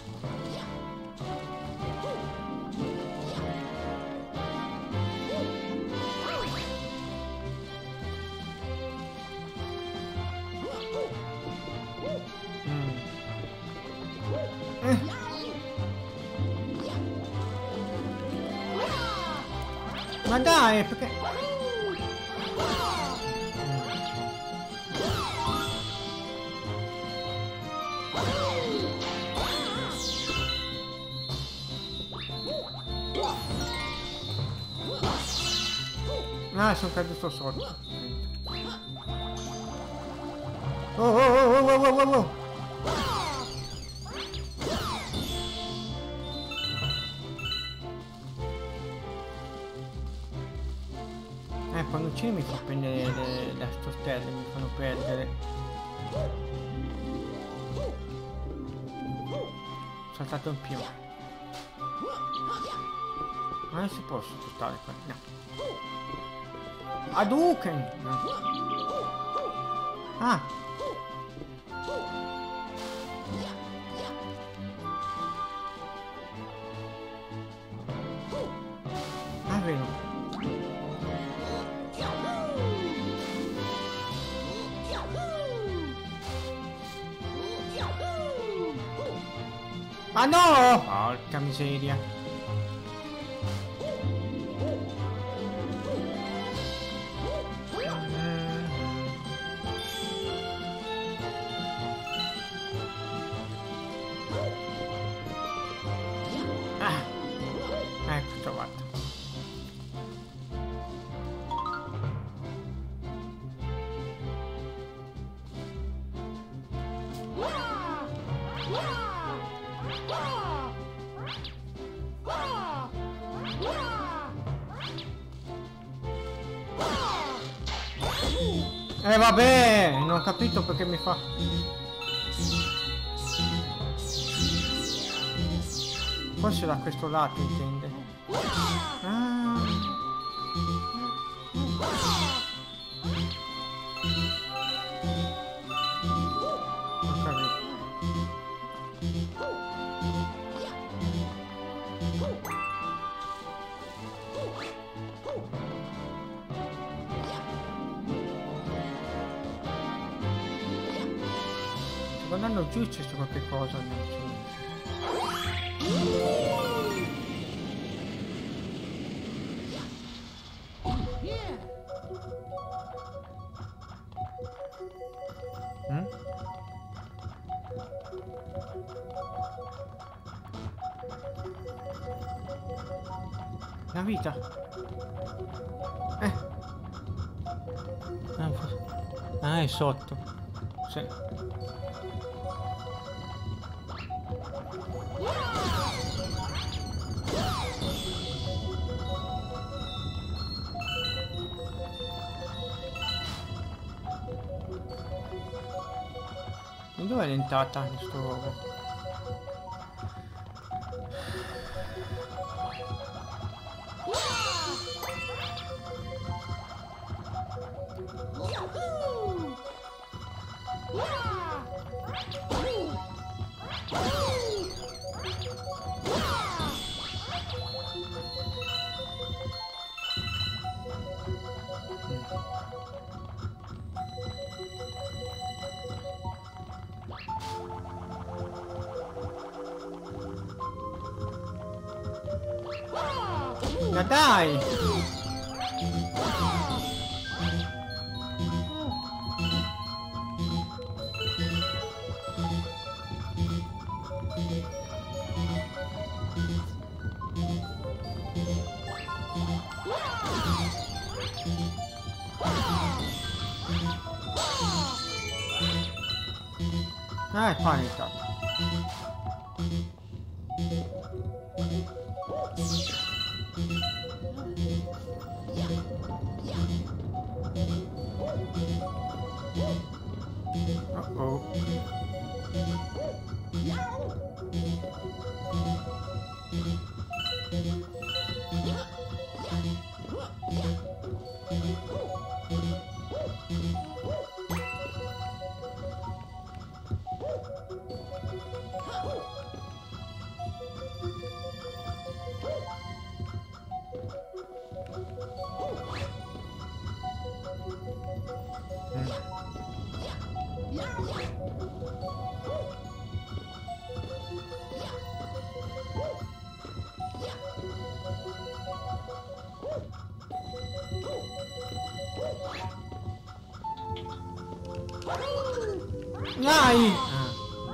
Mm. Eh. Ma dai, perché... Ah, sono caduto sotto. Oh, oh, oh, oh, oh, oh, oh. Eh, quando uccidi mi fa prendere le, le stelle, mi fanno perdere. Ho saltato in più. Ma non si può spostare qua, no. Hadouken! No. Ah! Ah, vero. Ah no! Porca miseria. Ecco, trovato. Eh vabbè, non ho capito perché mi fa... Forse da questo lato intende. Ah. Ho capito. Sto guardando giù, c'è qualche cosa. Mm? La vita. Eh. Ah, ah, è sotto. Sì. Dove è l'entrata questo uovo? Ma dai! Ah, è qua l'entrata. Uh-oh. Dai! Ah.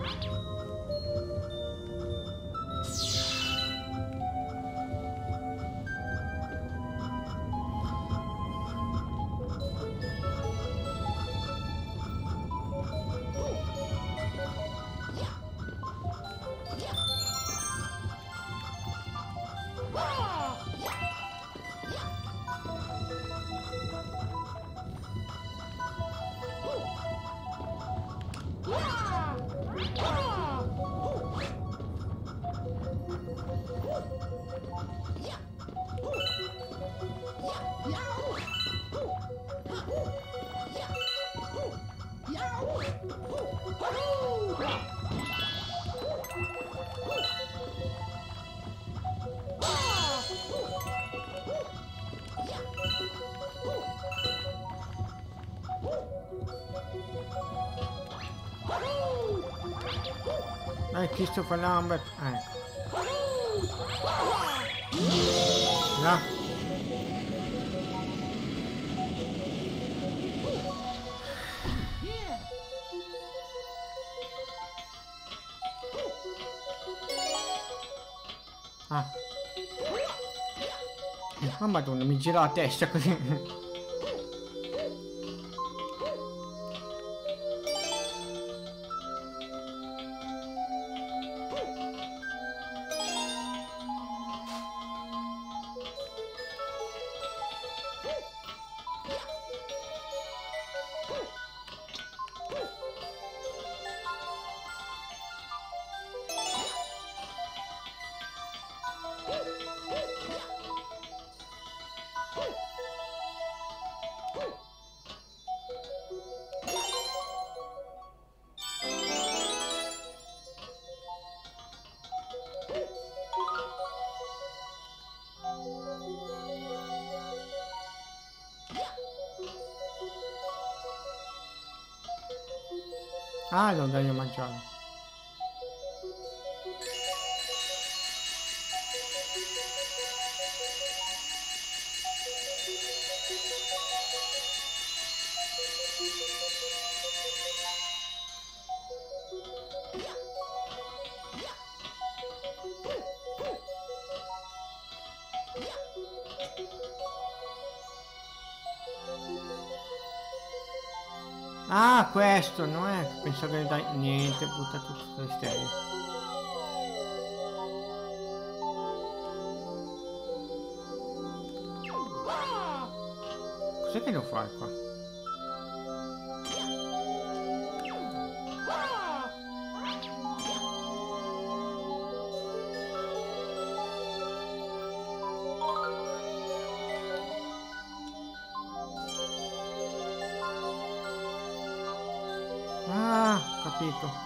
Dai, Christopher Lambert. Ecco. Là. Ah. Oh madonna, mi gira la testa così. Ah, lo dai a mangiare. Ah, questo, non è? Penso che dai niente, butta tutte le stelle. Cos'è che devo fare qua? Ah, capito.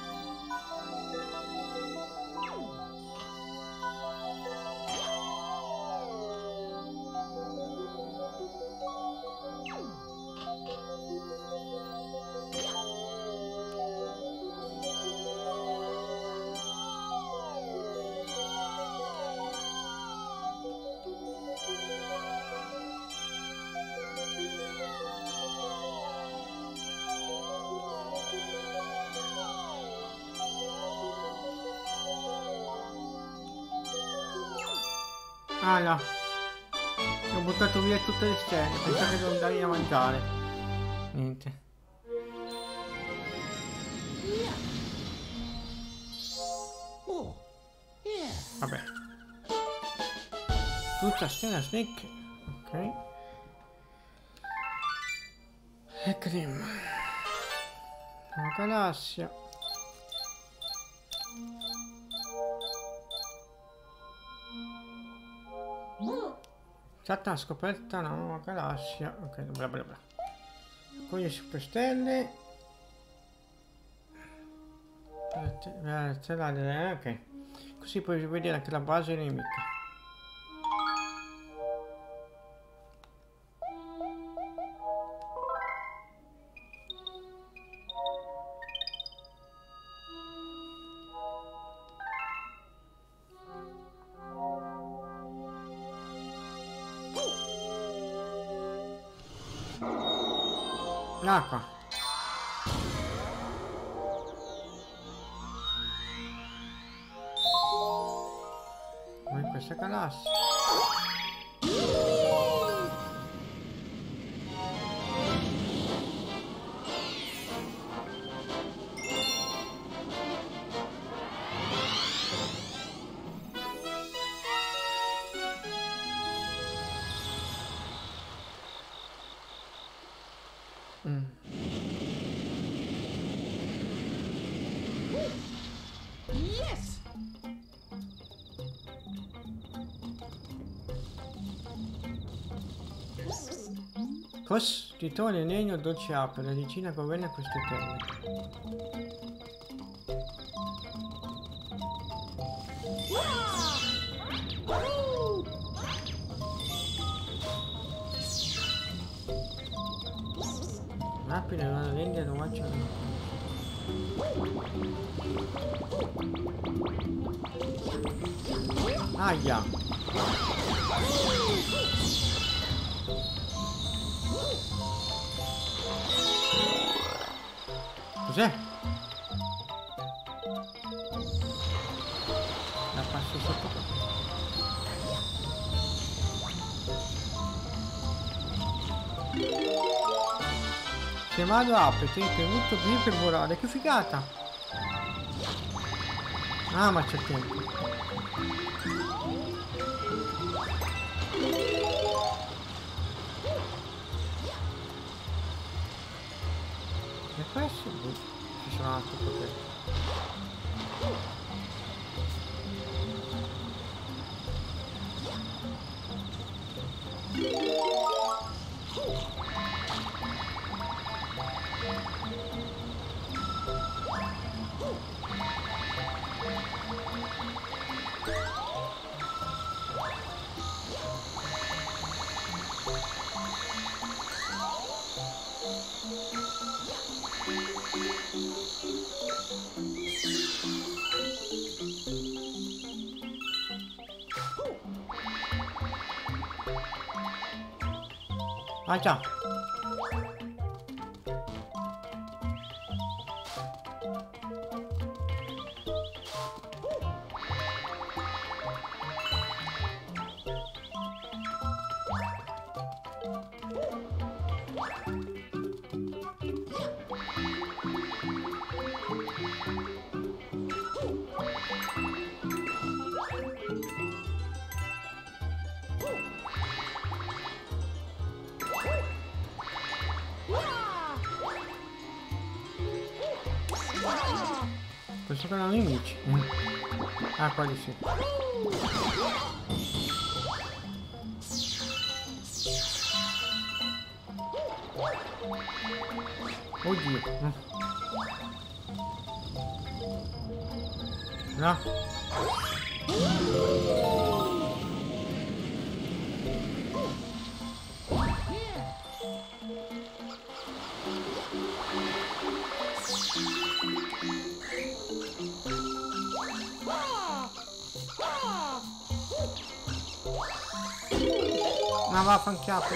Ah no, ho buttato via tutte le stelle, pensavo che devo andare a mangiare. Niente. Vabbè. Tutta stella Snake. Ok. E cream. Una galassia. Stata una scoperta una nuova galassia. Ok, bla bla bla. Raccoglie superstelle. Ok. Così puoi vedere anche la base nemica. L'acqua. Come in questa galassia. Mm. Yes! Cos ti toglie legno dolce apre, la regina governa queste terre. Rapida non rende lo faccio. Aia! Cos'è? La passo sotto qua. Se vado apri, ti tenuto qui per volare, che figata! Ah, ma c'è tempo. E questo? Ci sono altri poteri. Ah già. Questo sono nemici. Mm. Ah, qua di sì. Oddio. Mm. No. Ma vaffanchiato.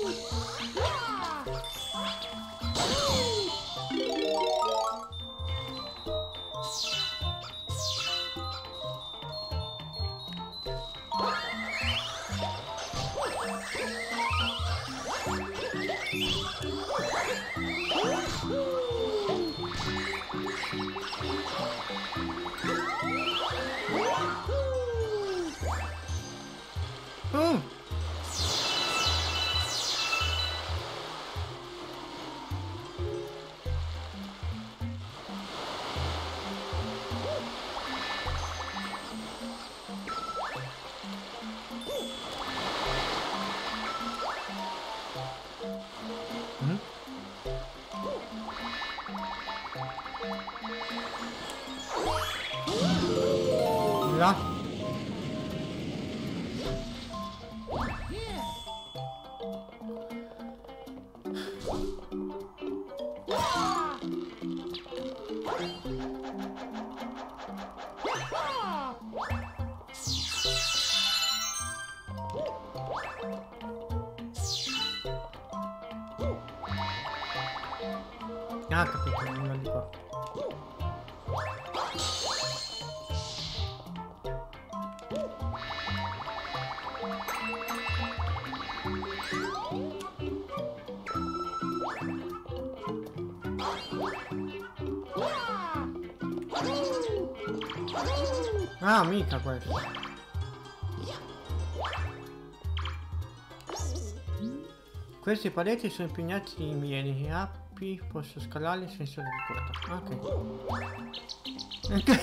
Mm. Mm. Là. Ah, capito, non di qua. Ah, mica questo. Questi paletti sono impegnati di mieli e api, posso scalarli senza difficoltà. Ok. Ok.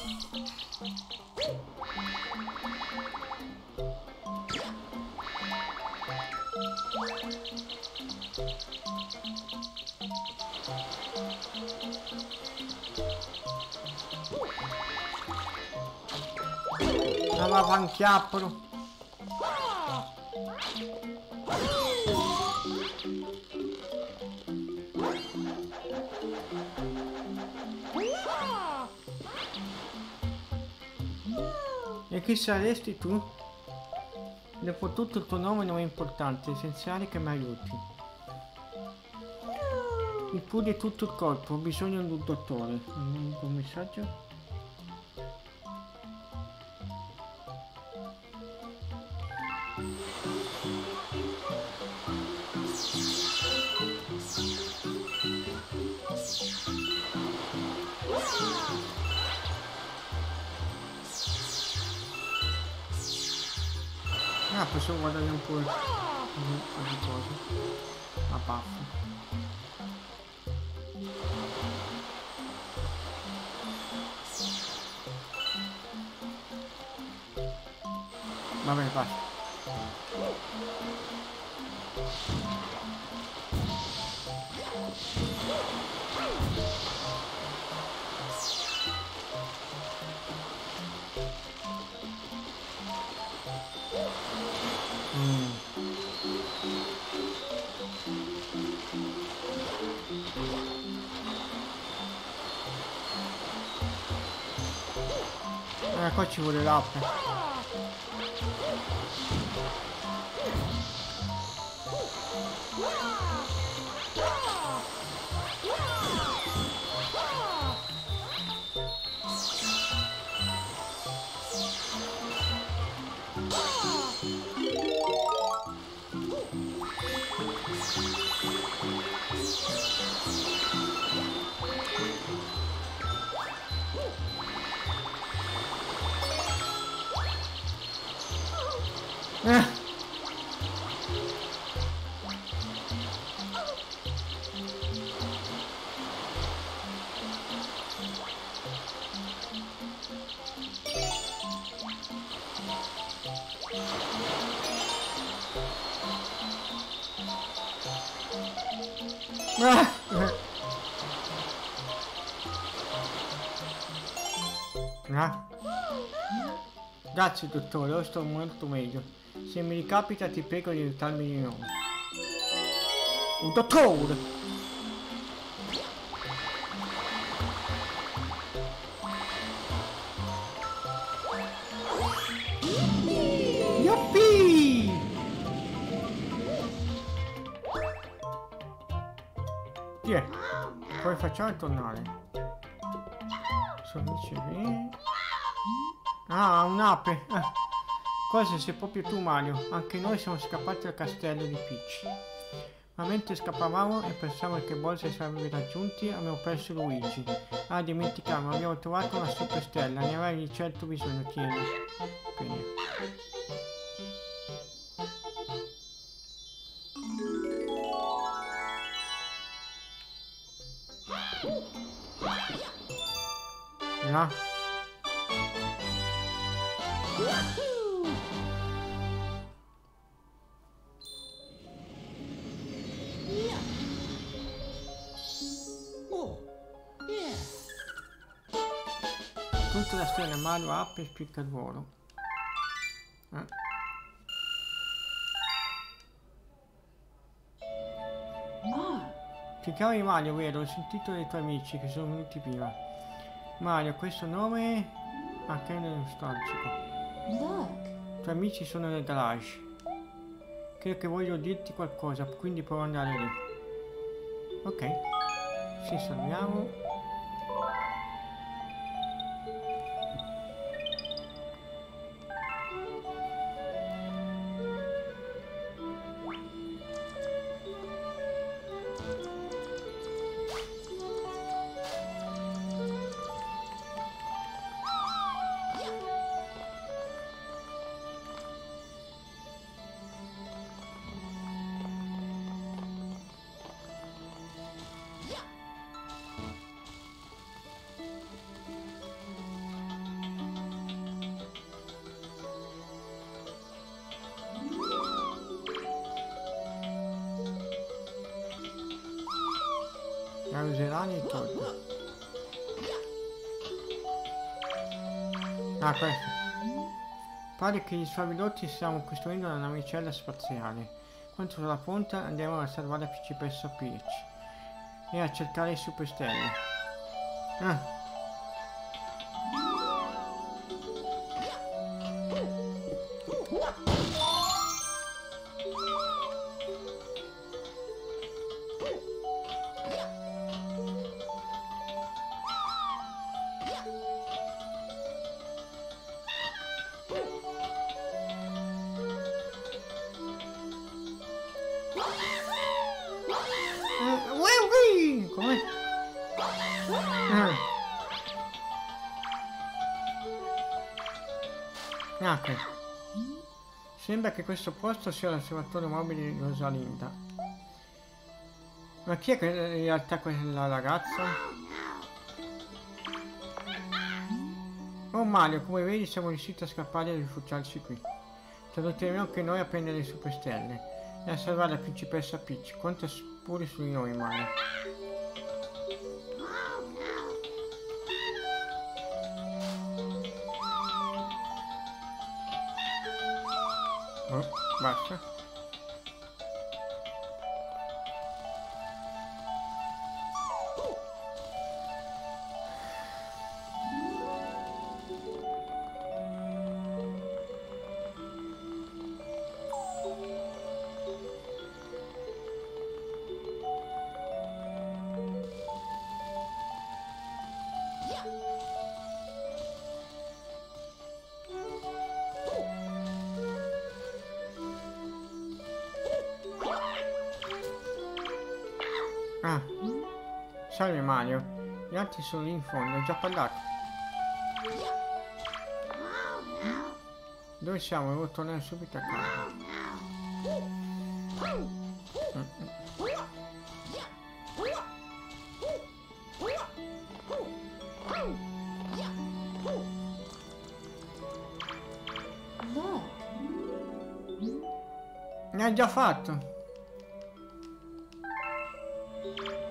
Ma va vanchiappolo. E chi saresti tu? Dopo tutto il tuo nome non è importante, è essenziale che mi aiuti. Mi pudi tutto il corpo, ho bisogno di un dottore. Un, un messaggio? Ah, posso guardare un po' un po' di cose. A baffo. Vabbè, basta. Mm. Eh, qua ci vuole l'ape. Ah. Grazie dottore, ora sto molto meglio. Se mi ricapita ti prego di aiutarmi di nuovo. Un dottore! Yuppi! Chi è? Poi facciamo tornare. Sono vicini. Ah, un'ape. Eh. Cosa sei proprio tu, Mario? Anche noi siamo scappati dal castello di Peach. Ma mentre scappavamo e pensavamo che Bowser ci avrebbe raggiunti, abbiamo perso Luigi. Ah, dimenticavo, abbiamo trovato una superstella. Ne avrai di certo bisogno, tieni. Quindi. Là. Tutta la storia Mario ape e spicca il volo. Eh. Ti chiami Mario, vero? Ho sentito dei tuoi amici che sono venuti prima. Mario, questo nome anche è nostalgico. Look. I tuoi amici sono nel garage. Credo che voglio dirti qualcosa, quindi provo ad andare lì. Ok. Ci salviamo. La useranno e tutto. Ah, questo. Pare che gli sfavidotti stiamo costruendo una navicella spaziale. Quando sarà pronta andremo a salvare la principessa Peach e a cercare le superstelle. Ah. Come? Ah. Ah, ok. Sembra che questo posto sia l'osservatorio mobile di Rosalinda. Ma chi è che in realtà quella ragazza? Oh Mario, come vedi siamo riusciti a scappare e rifugiarci qui. Ci adotteremo anche noi a prendere le superstelle e a salvare la principessa Peach. Conta pure su di noi, Mario. Oh, basta. Ah, salve Mario, gli altri sono lì in fondo, ho già parlato. Dove siamo? Devo tornare subito a casa. Mm-mm. Ne hai già fatto?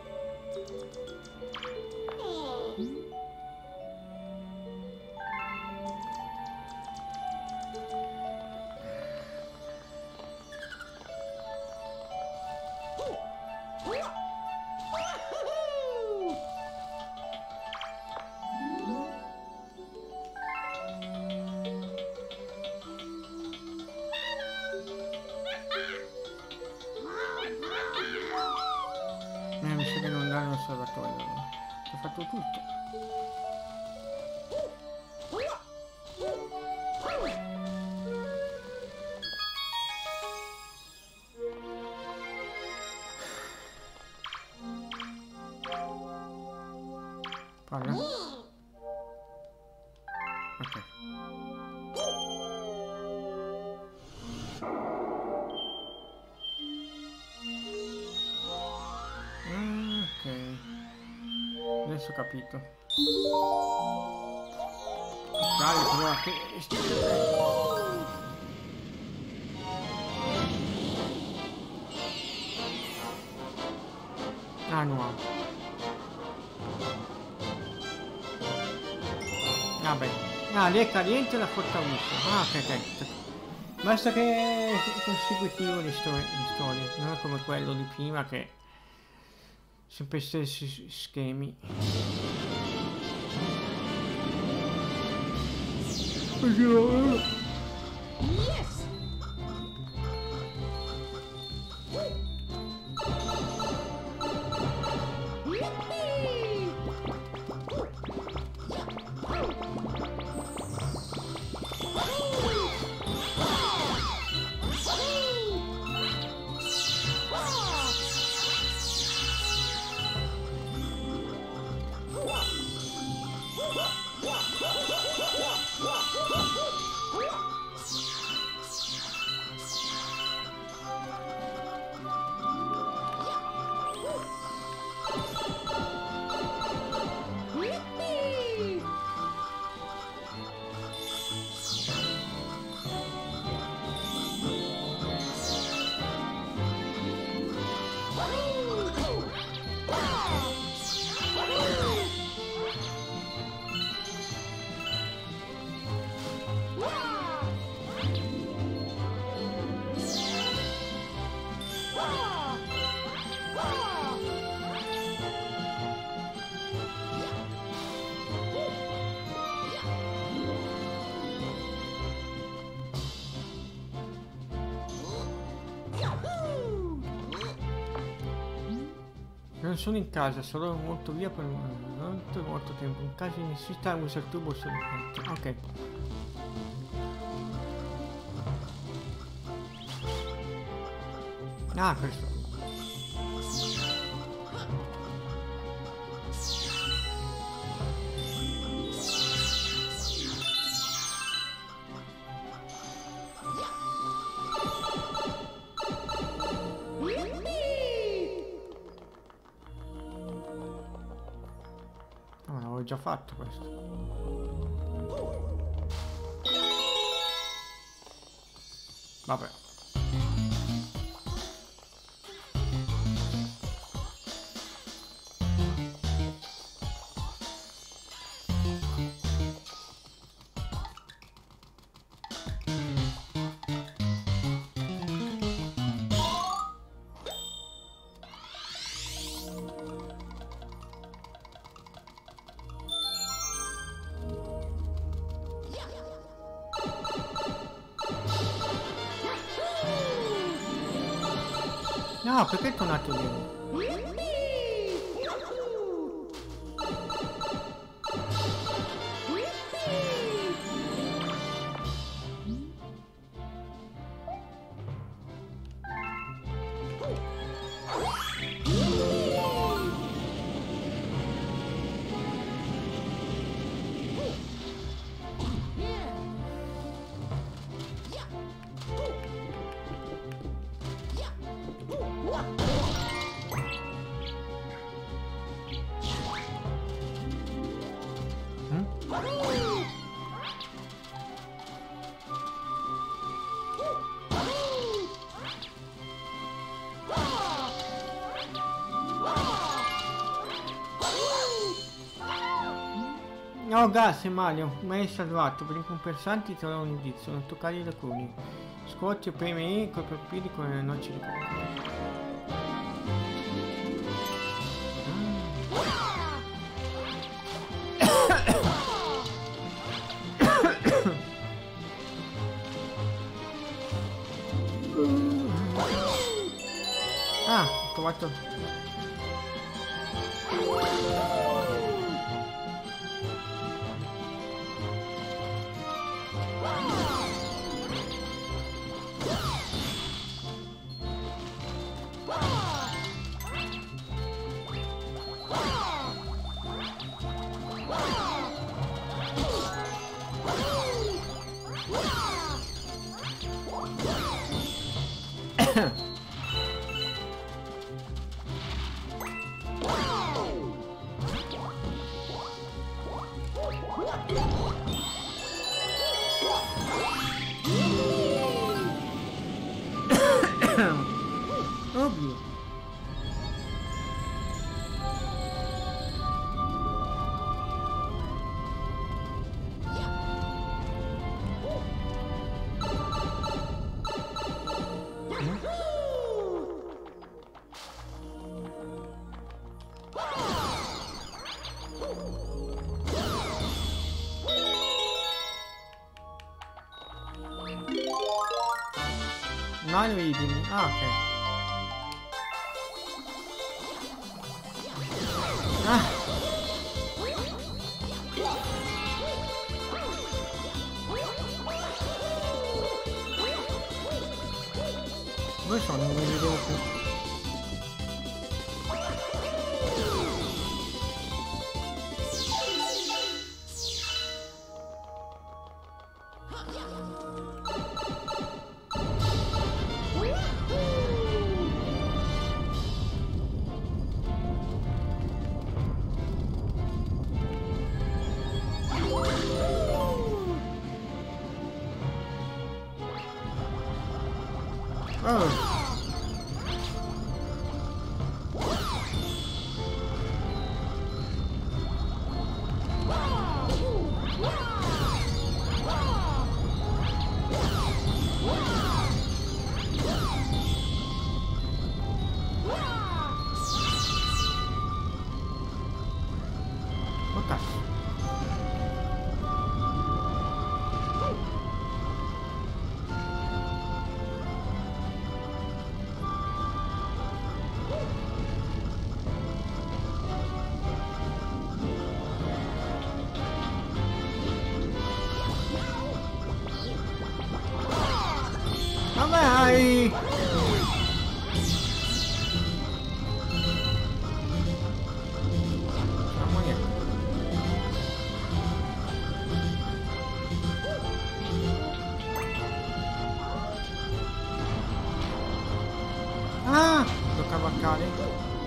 fatto tutto. Parla. Ok. Mm, ok. Adesso ho capito. Dai, però che... Ah, no. Vabbè. Ah, lei è caliente e la fortalezza. Ah, ok, ok. Basta che è consecutivo di storie, non è come quello di prima che... sempre gli stessi schemi. Yes! Non sono in casa, sarò molto via per molto, molto tempo. In caso di necessità usa il tubo sorgente. Ok. Ah, questo. Ho già fatto questo. Vabbè. No, perché è tornato lì? Oh gas, Mario, mi hai salvato. Per i compensanti ti darò un indizio, non toccare i lacuni. Scuoti o premi col piedi con le noci di cocco. Ah, ho trovato. Ovvio. Mario idemi. Ah, ok. Ah. Dove sono? Non li vedevo più. Oh. Vai! Ah! Devo cavalcare.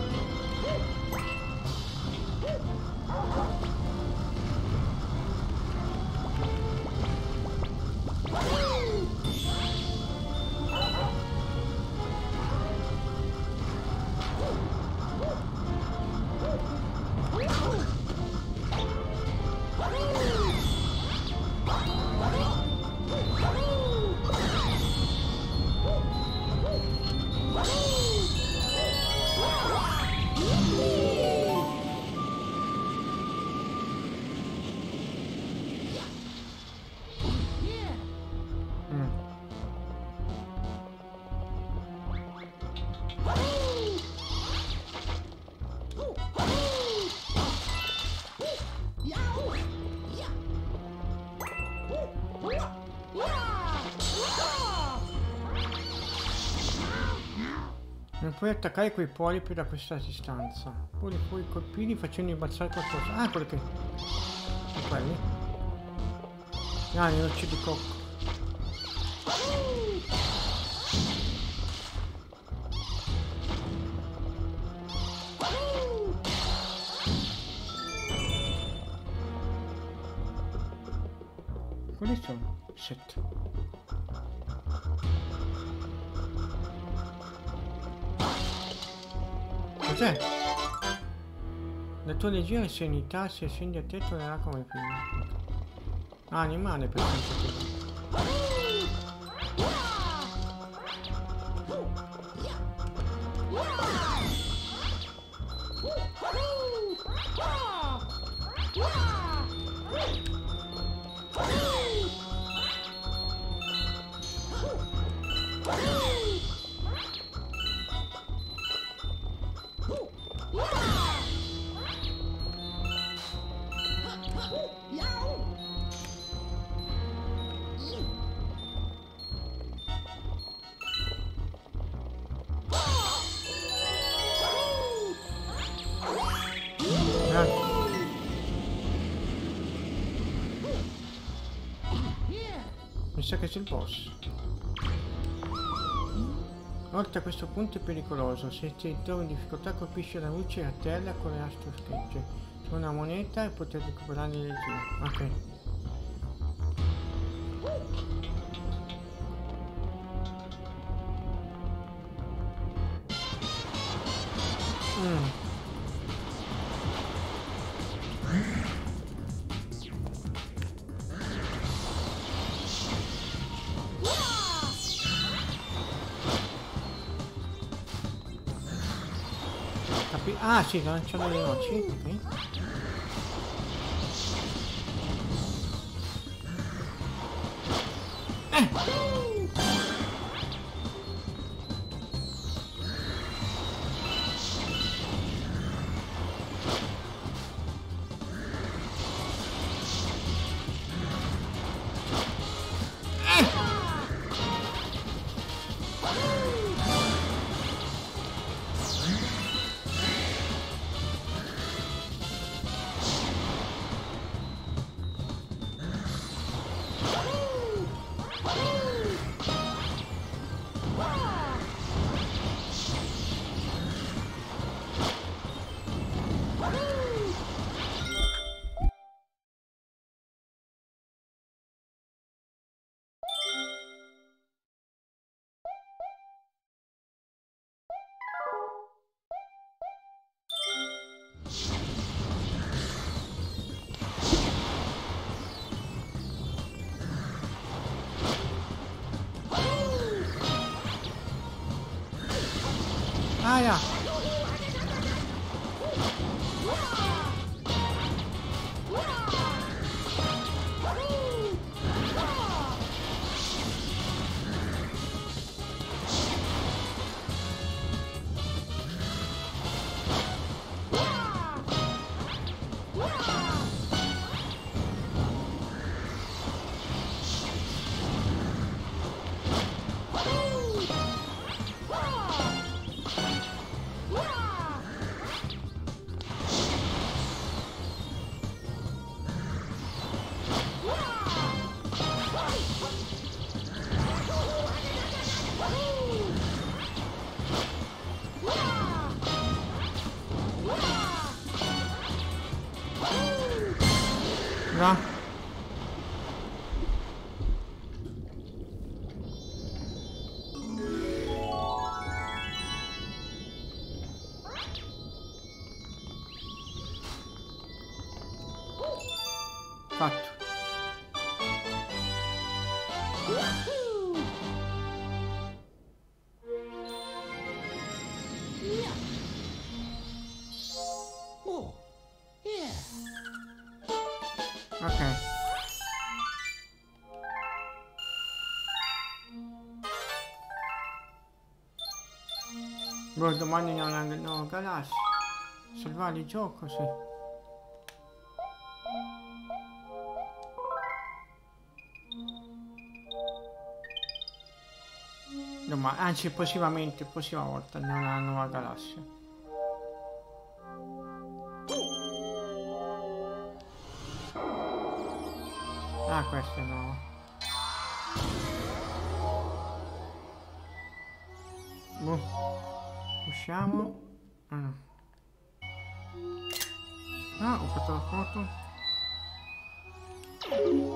Non puoi attaccare quei polipi da questa distanza. Oppure puoi colpirli facendo imbalzare qualcosa. Ah, quello che... sono quelli? Ah, le noci di cocco. Quali sono? Sette. Cos'è? La tua leggera serenità si accende a te e tornerà come prima. Ah, animale per esempio. Mi sa che c'è il boss. Oltre a questo punto è pericoloso. Se ti trovi in difficoltà colpisci la luce a terra con le astro schegge. C'è una moneta e potete recuperare l'energia. Ok. Mm. Capi- ah sì, lanciano le noci, ok. Ah ja. No. Fatto. Oh, yeah. Ok. Boh, domani non è una nuova galassia. Salvare il gioco, sì. Domani, anzi, prossimamente, prossima volta, andiamo nella nuova galassia. Ah, questo è nuovo. Boh. Usciamo. Ah no. Ah, ho fatto la foto.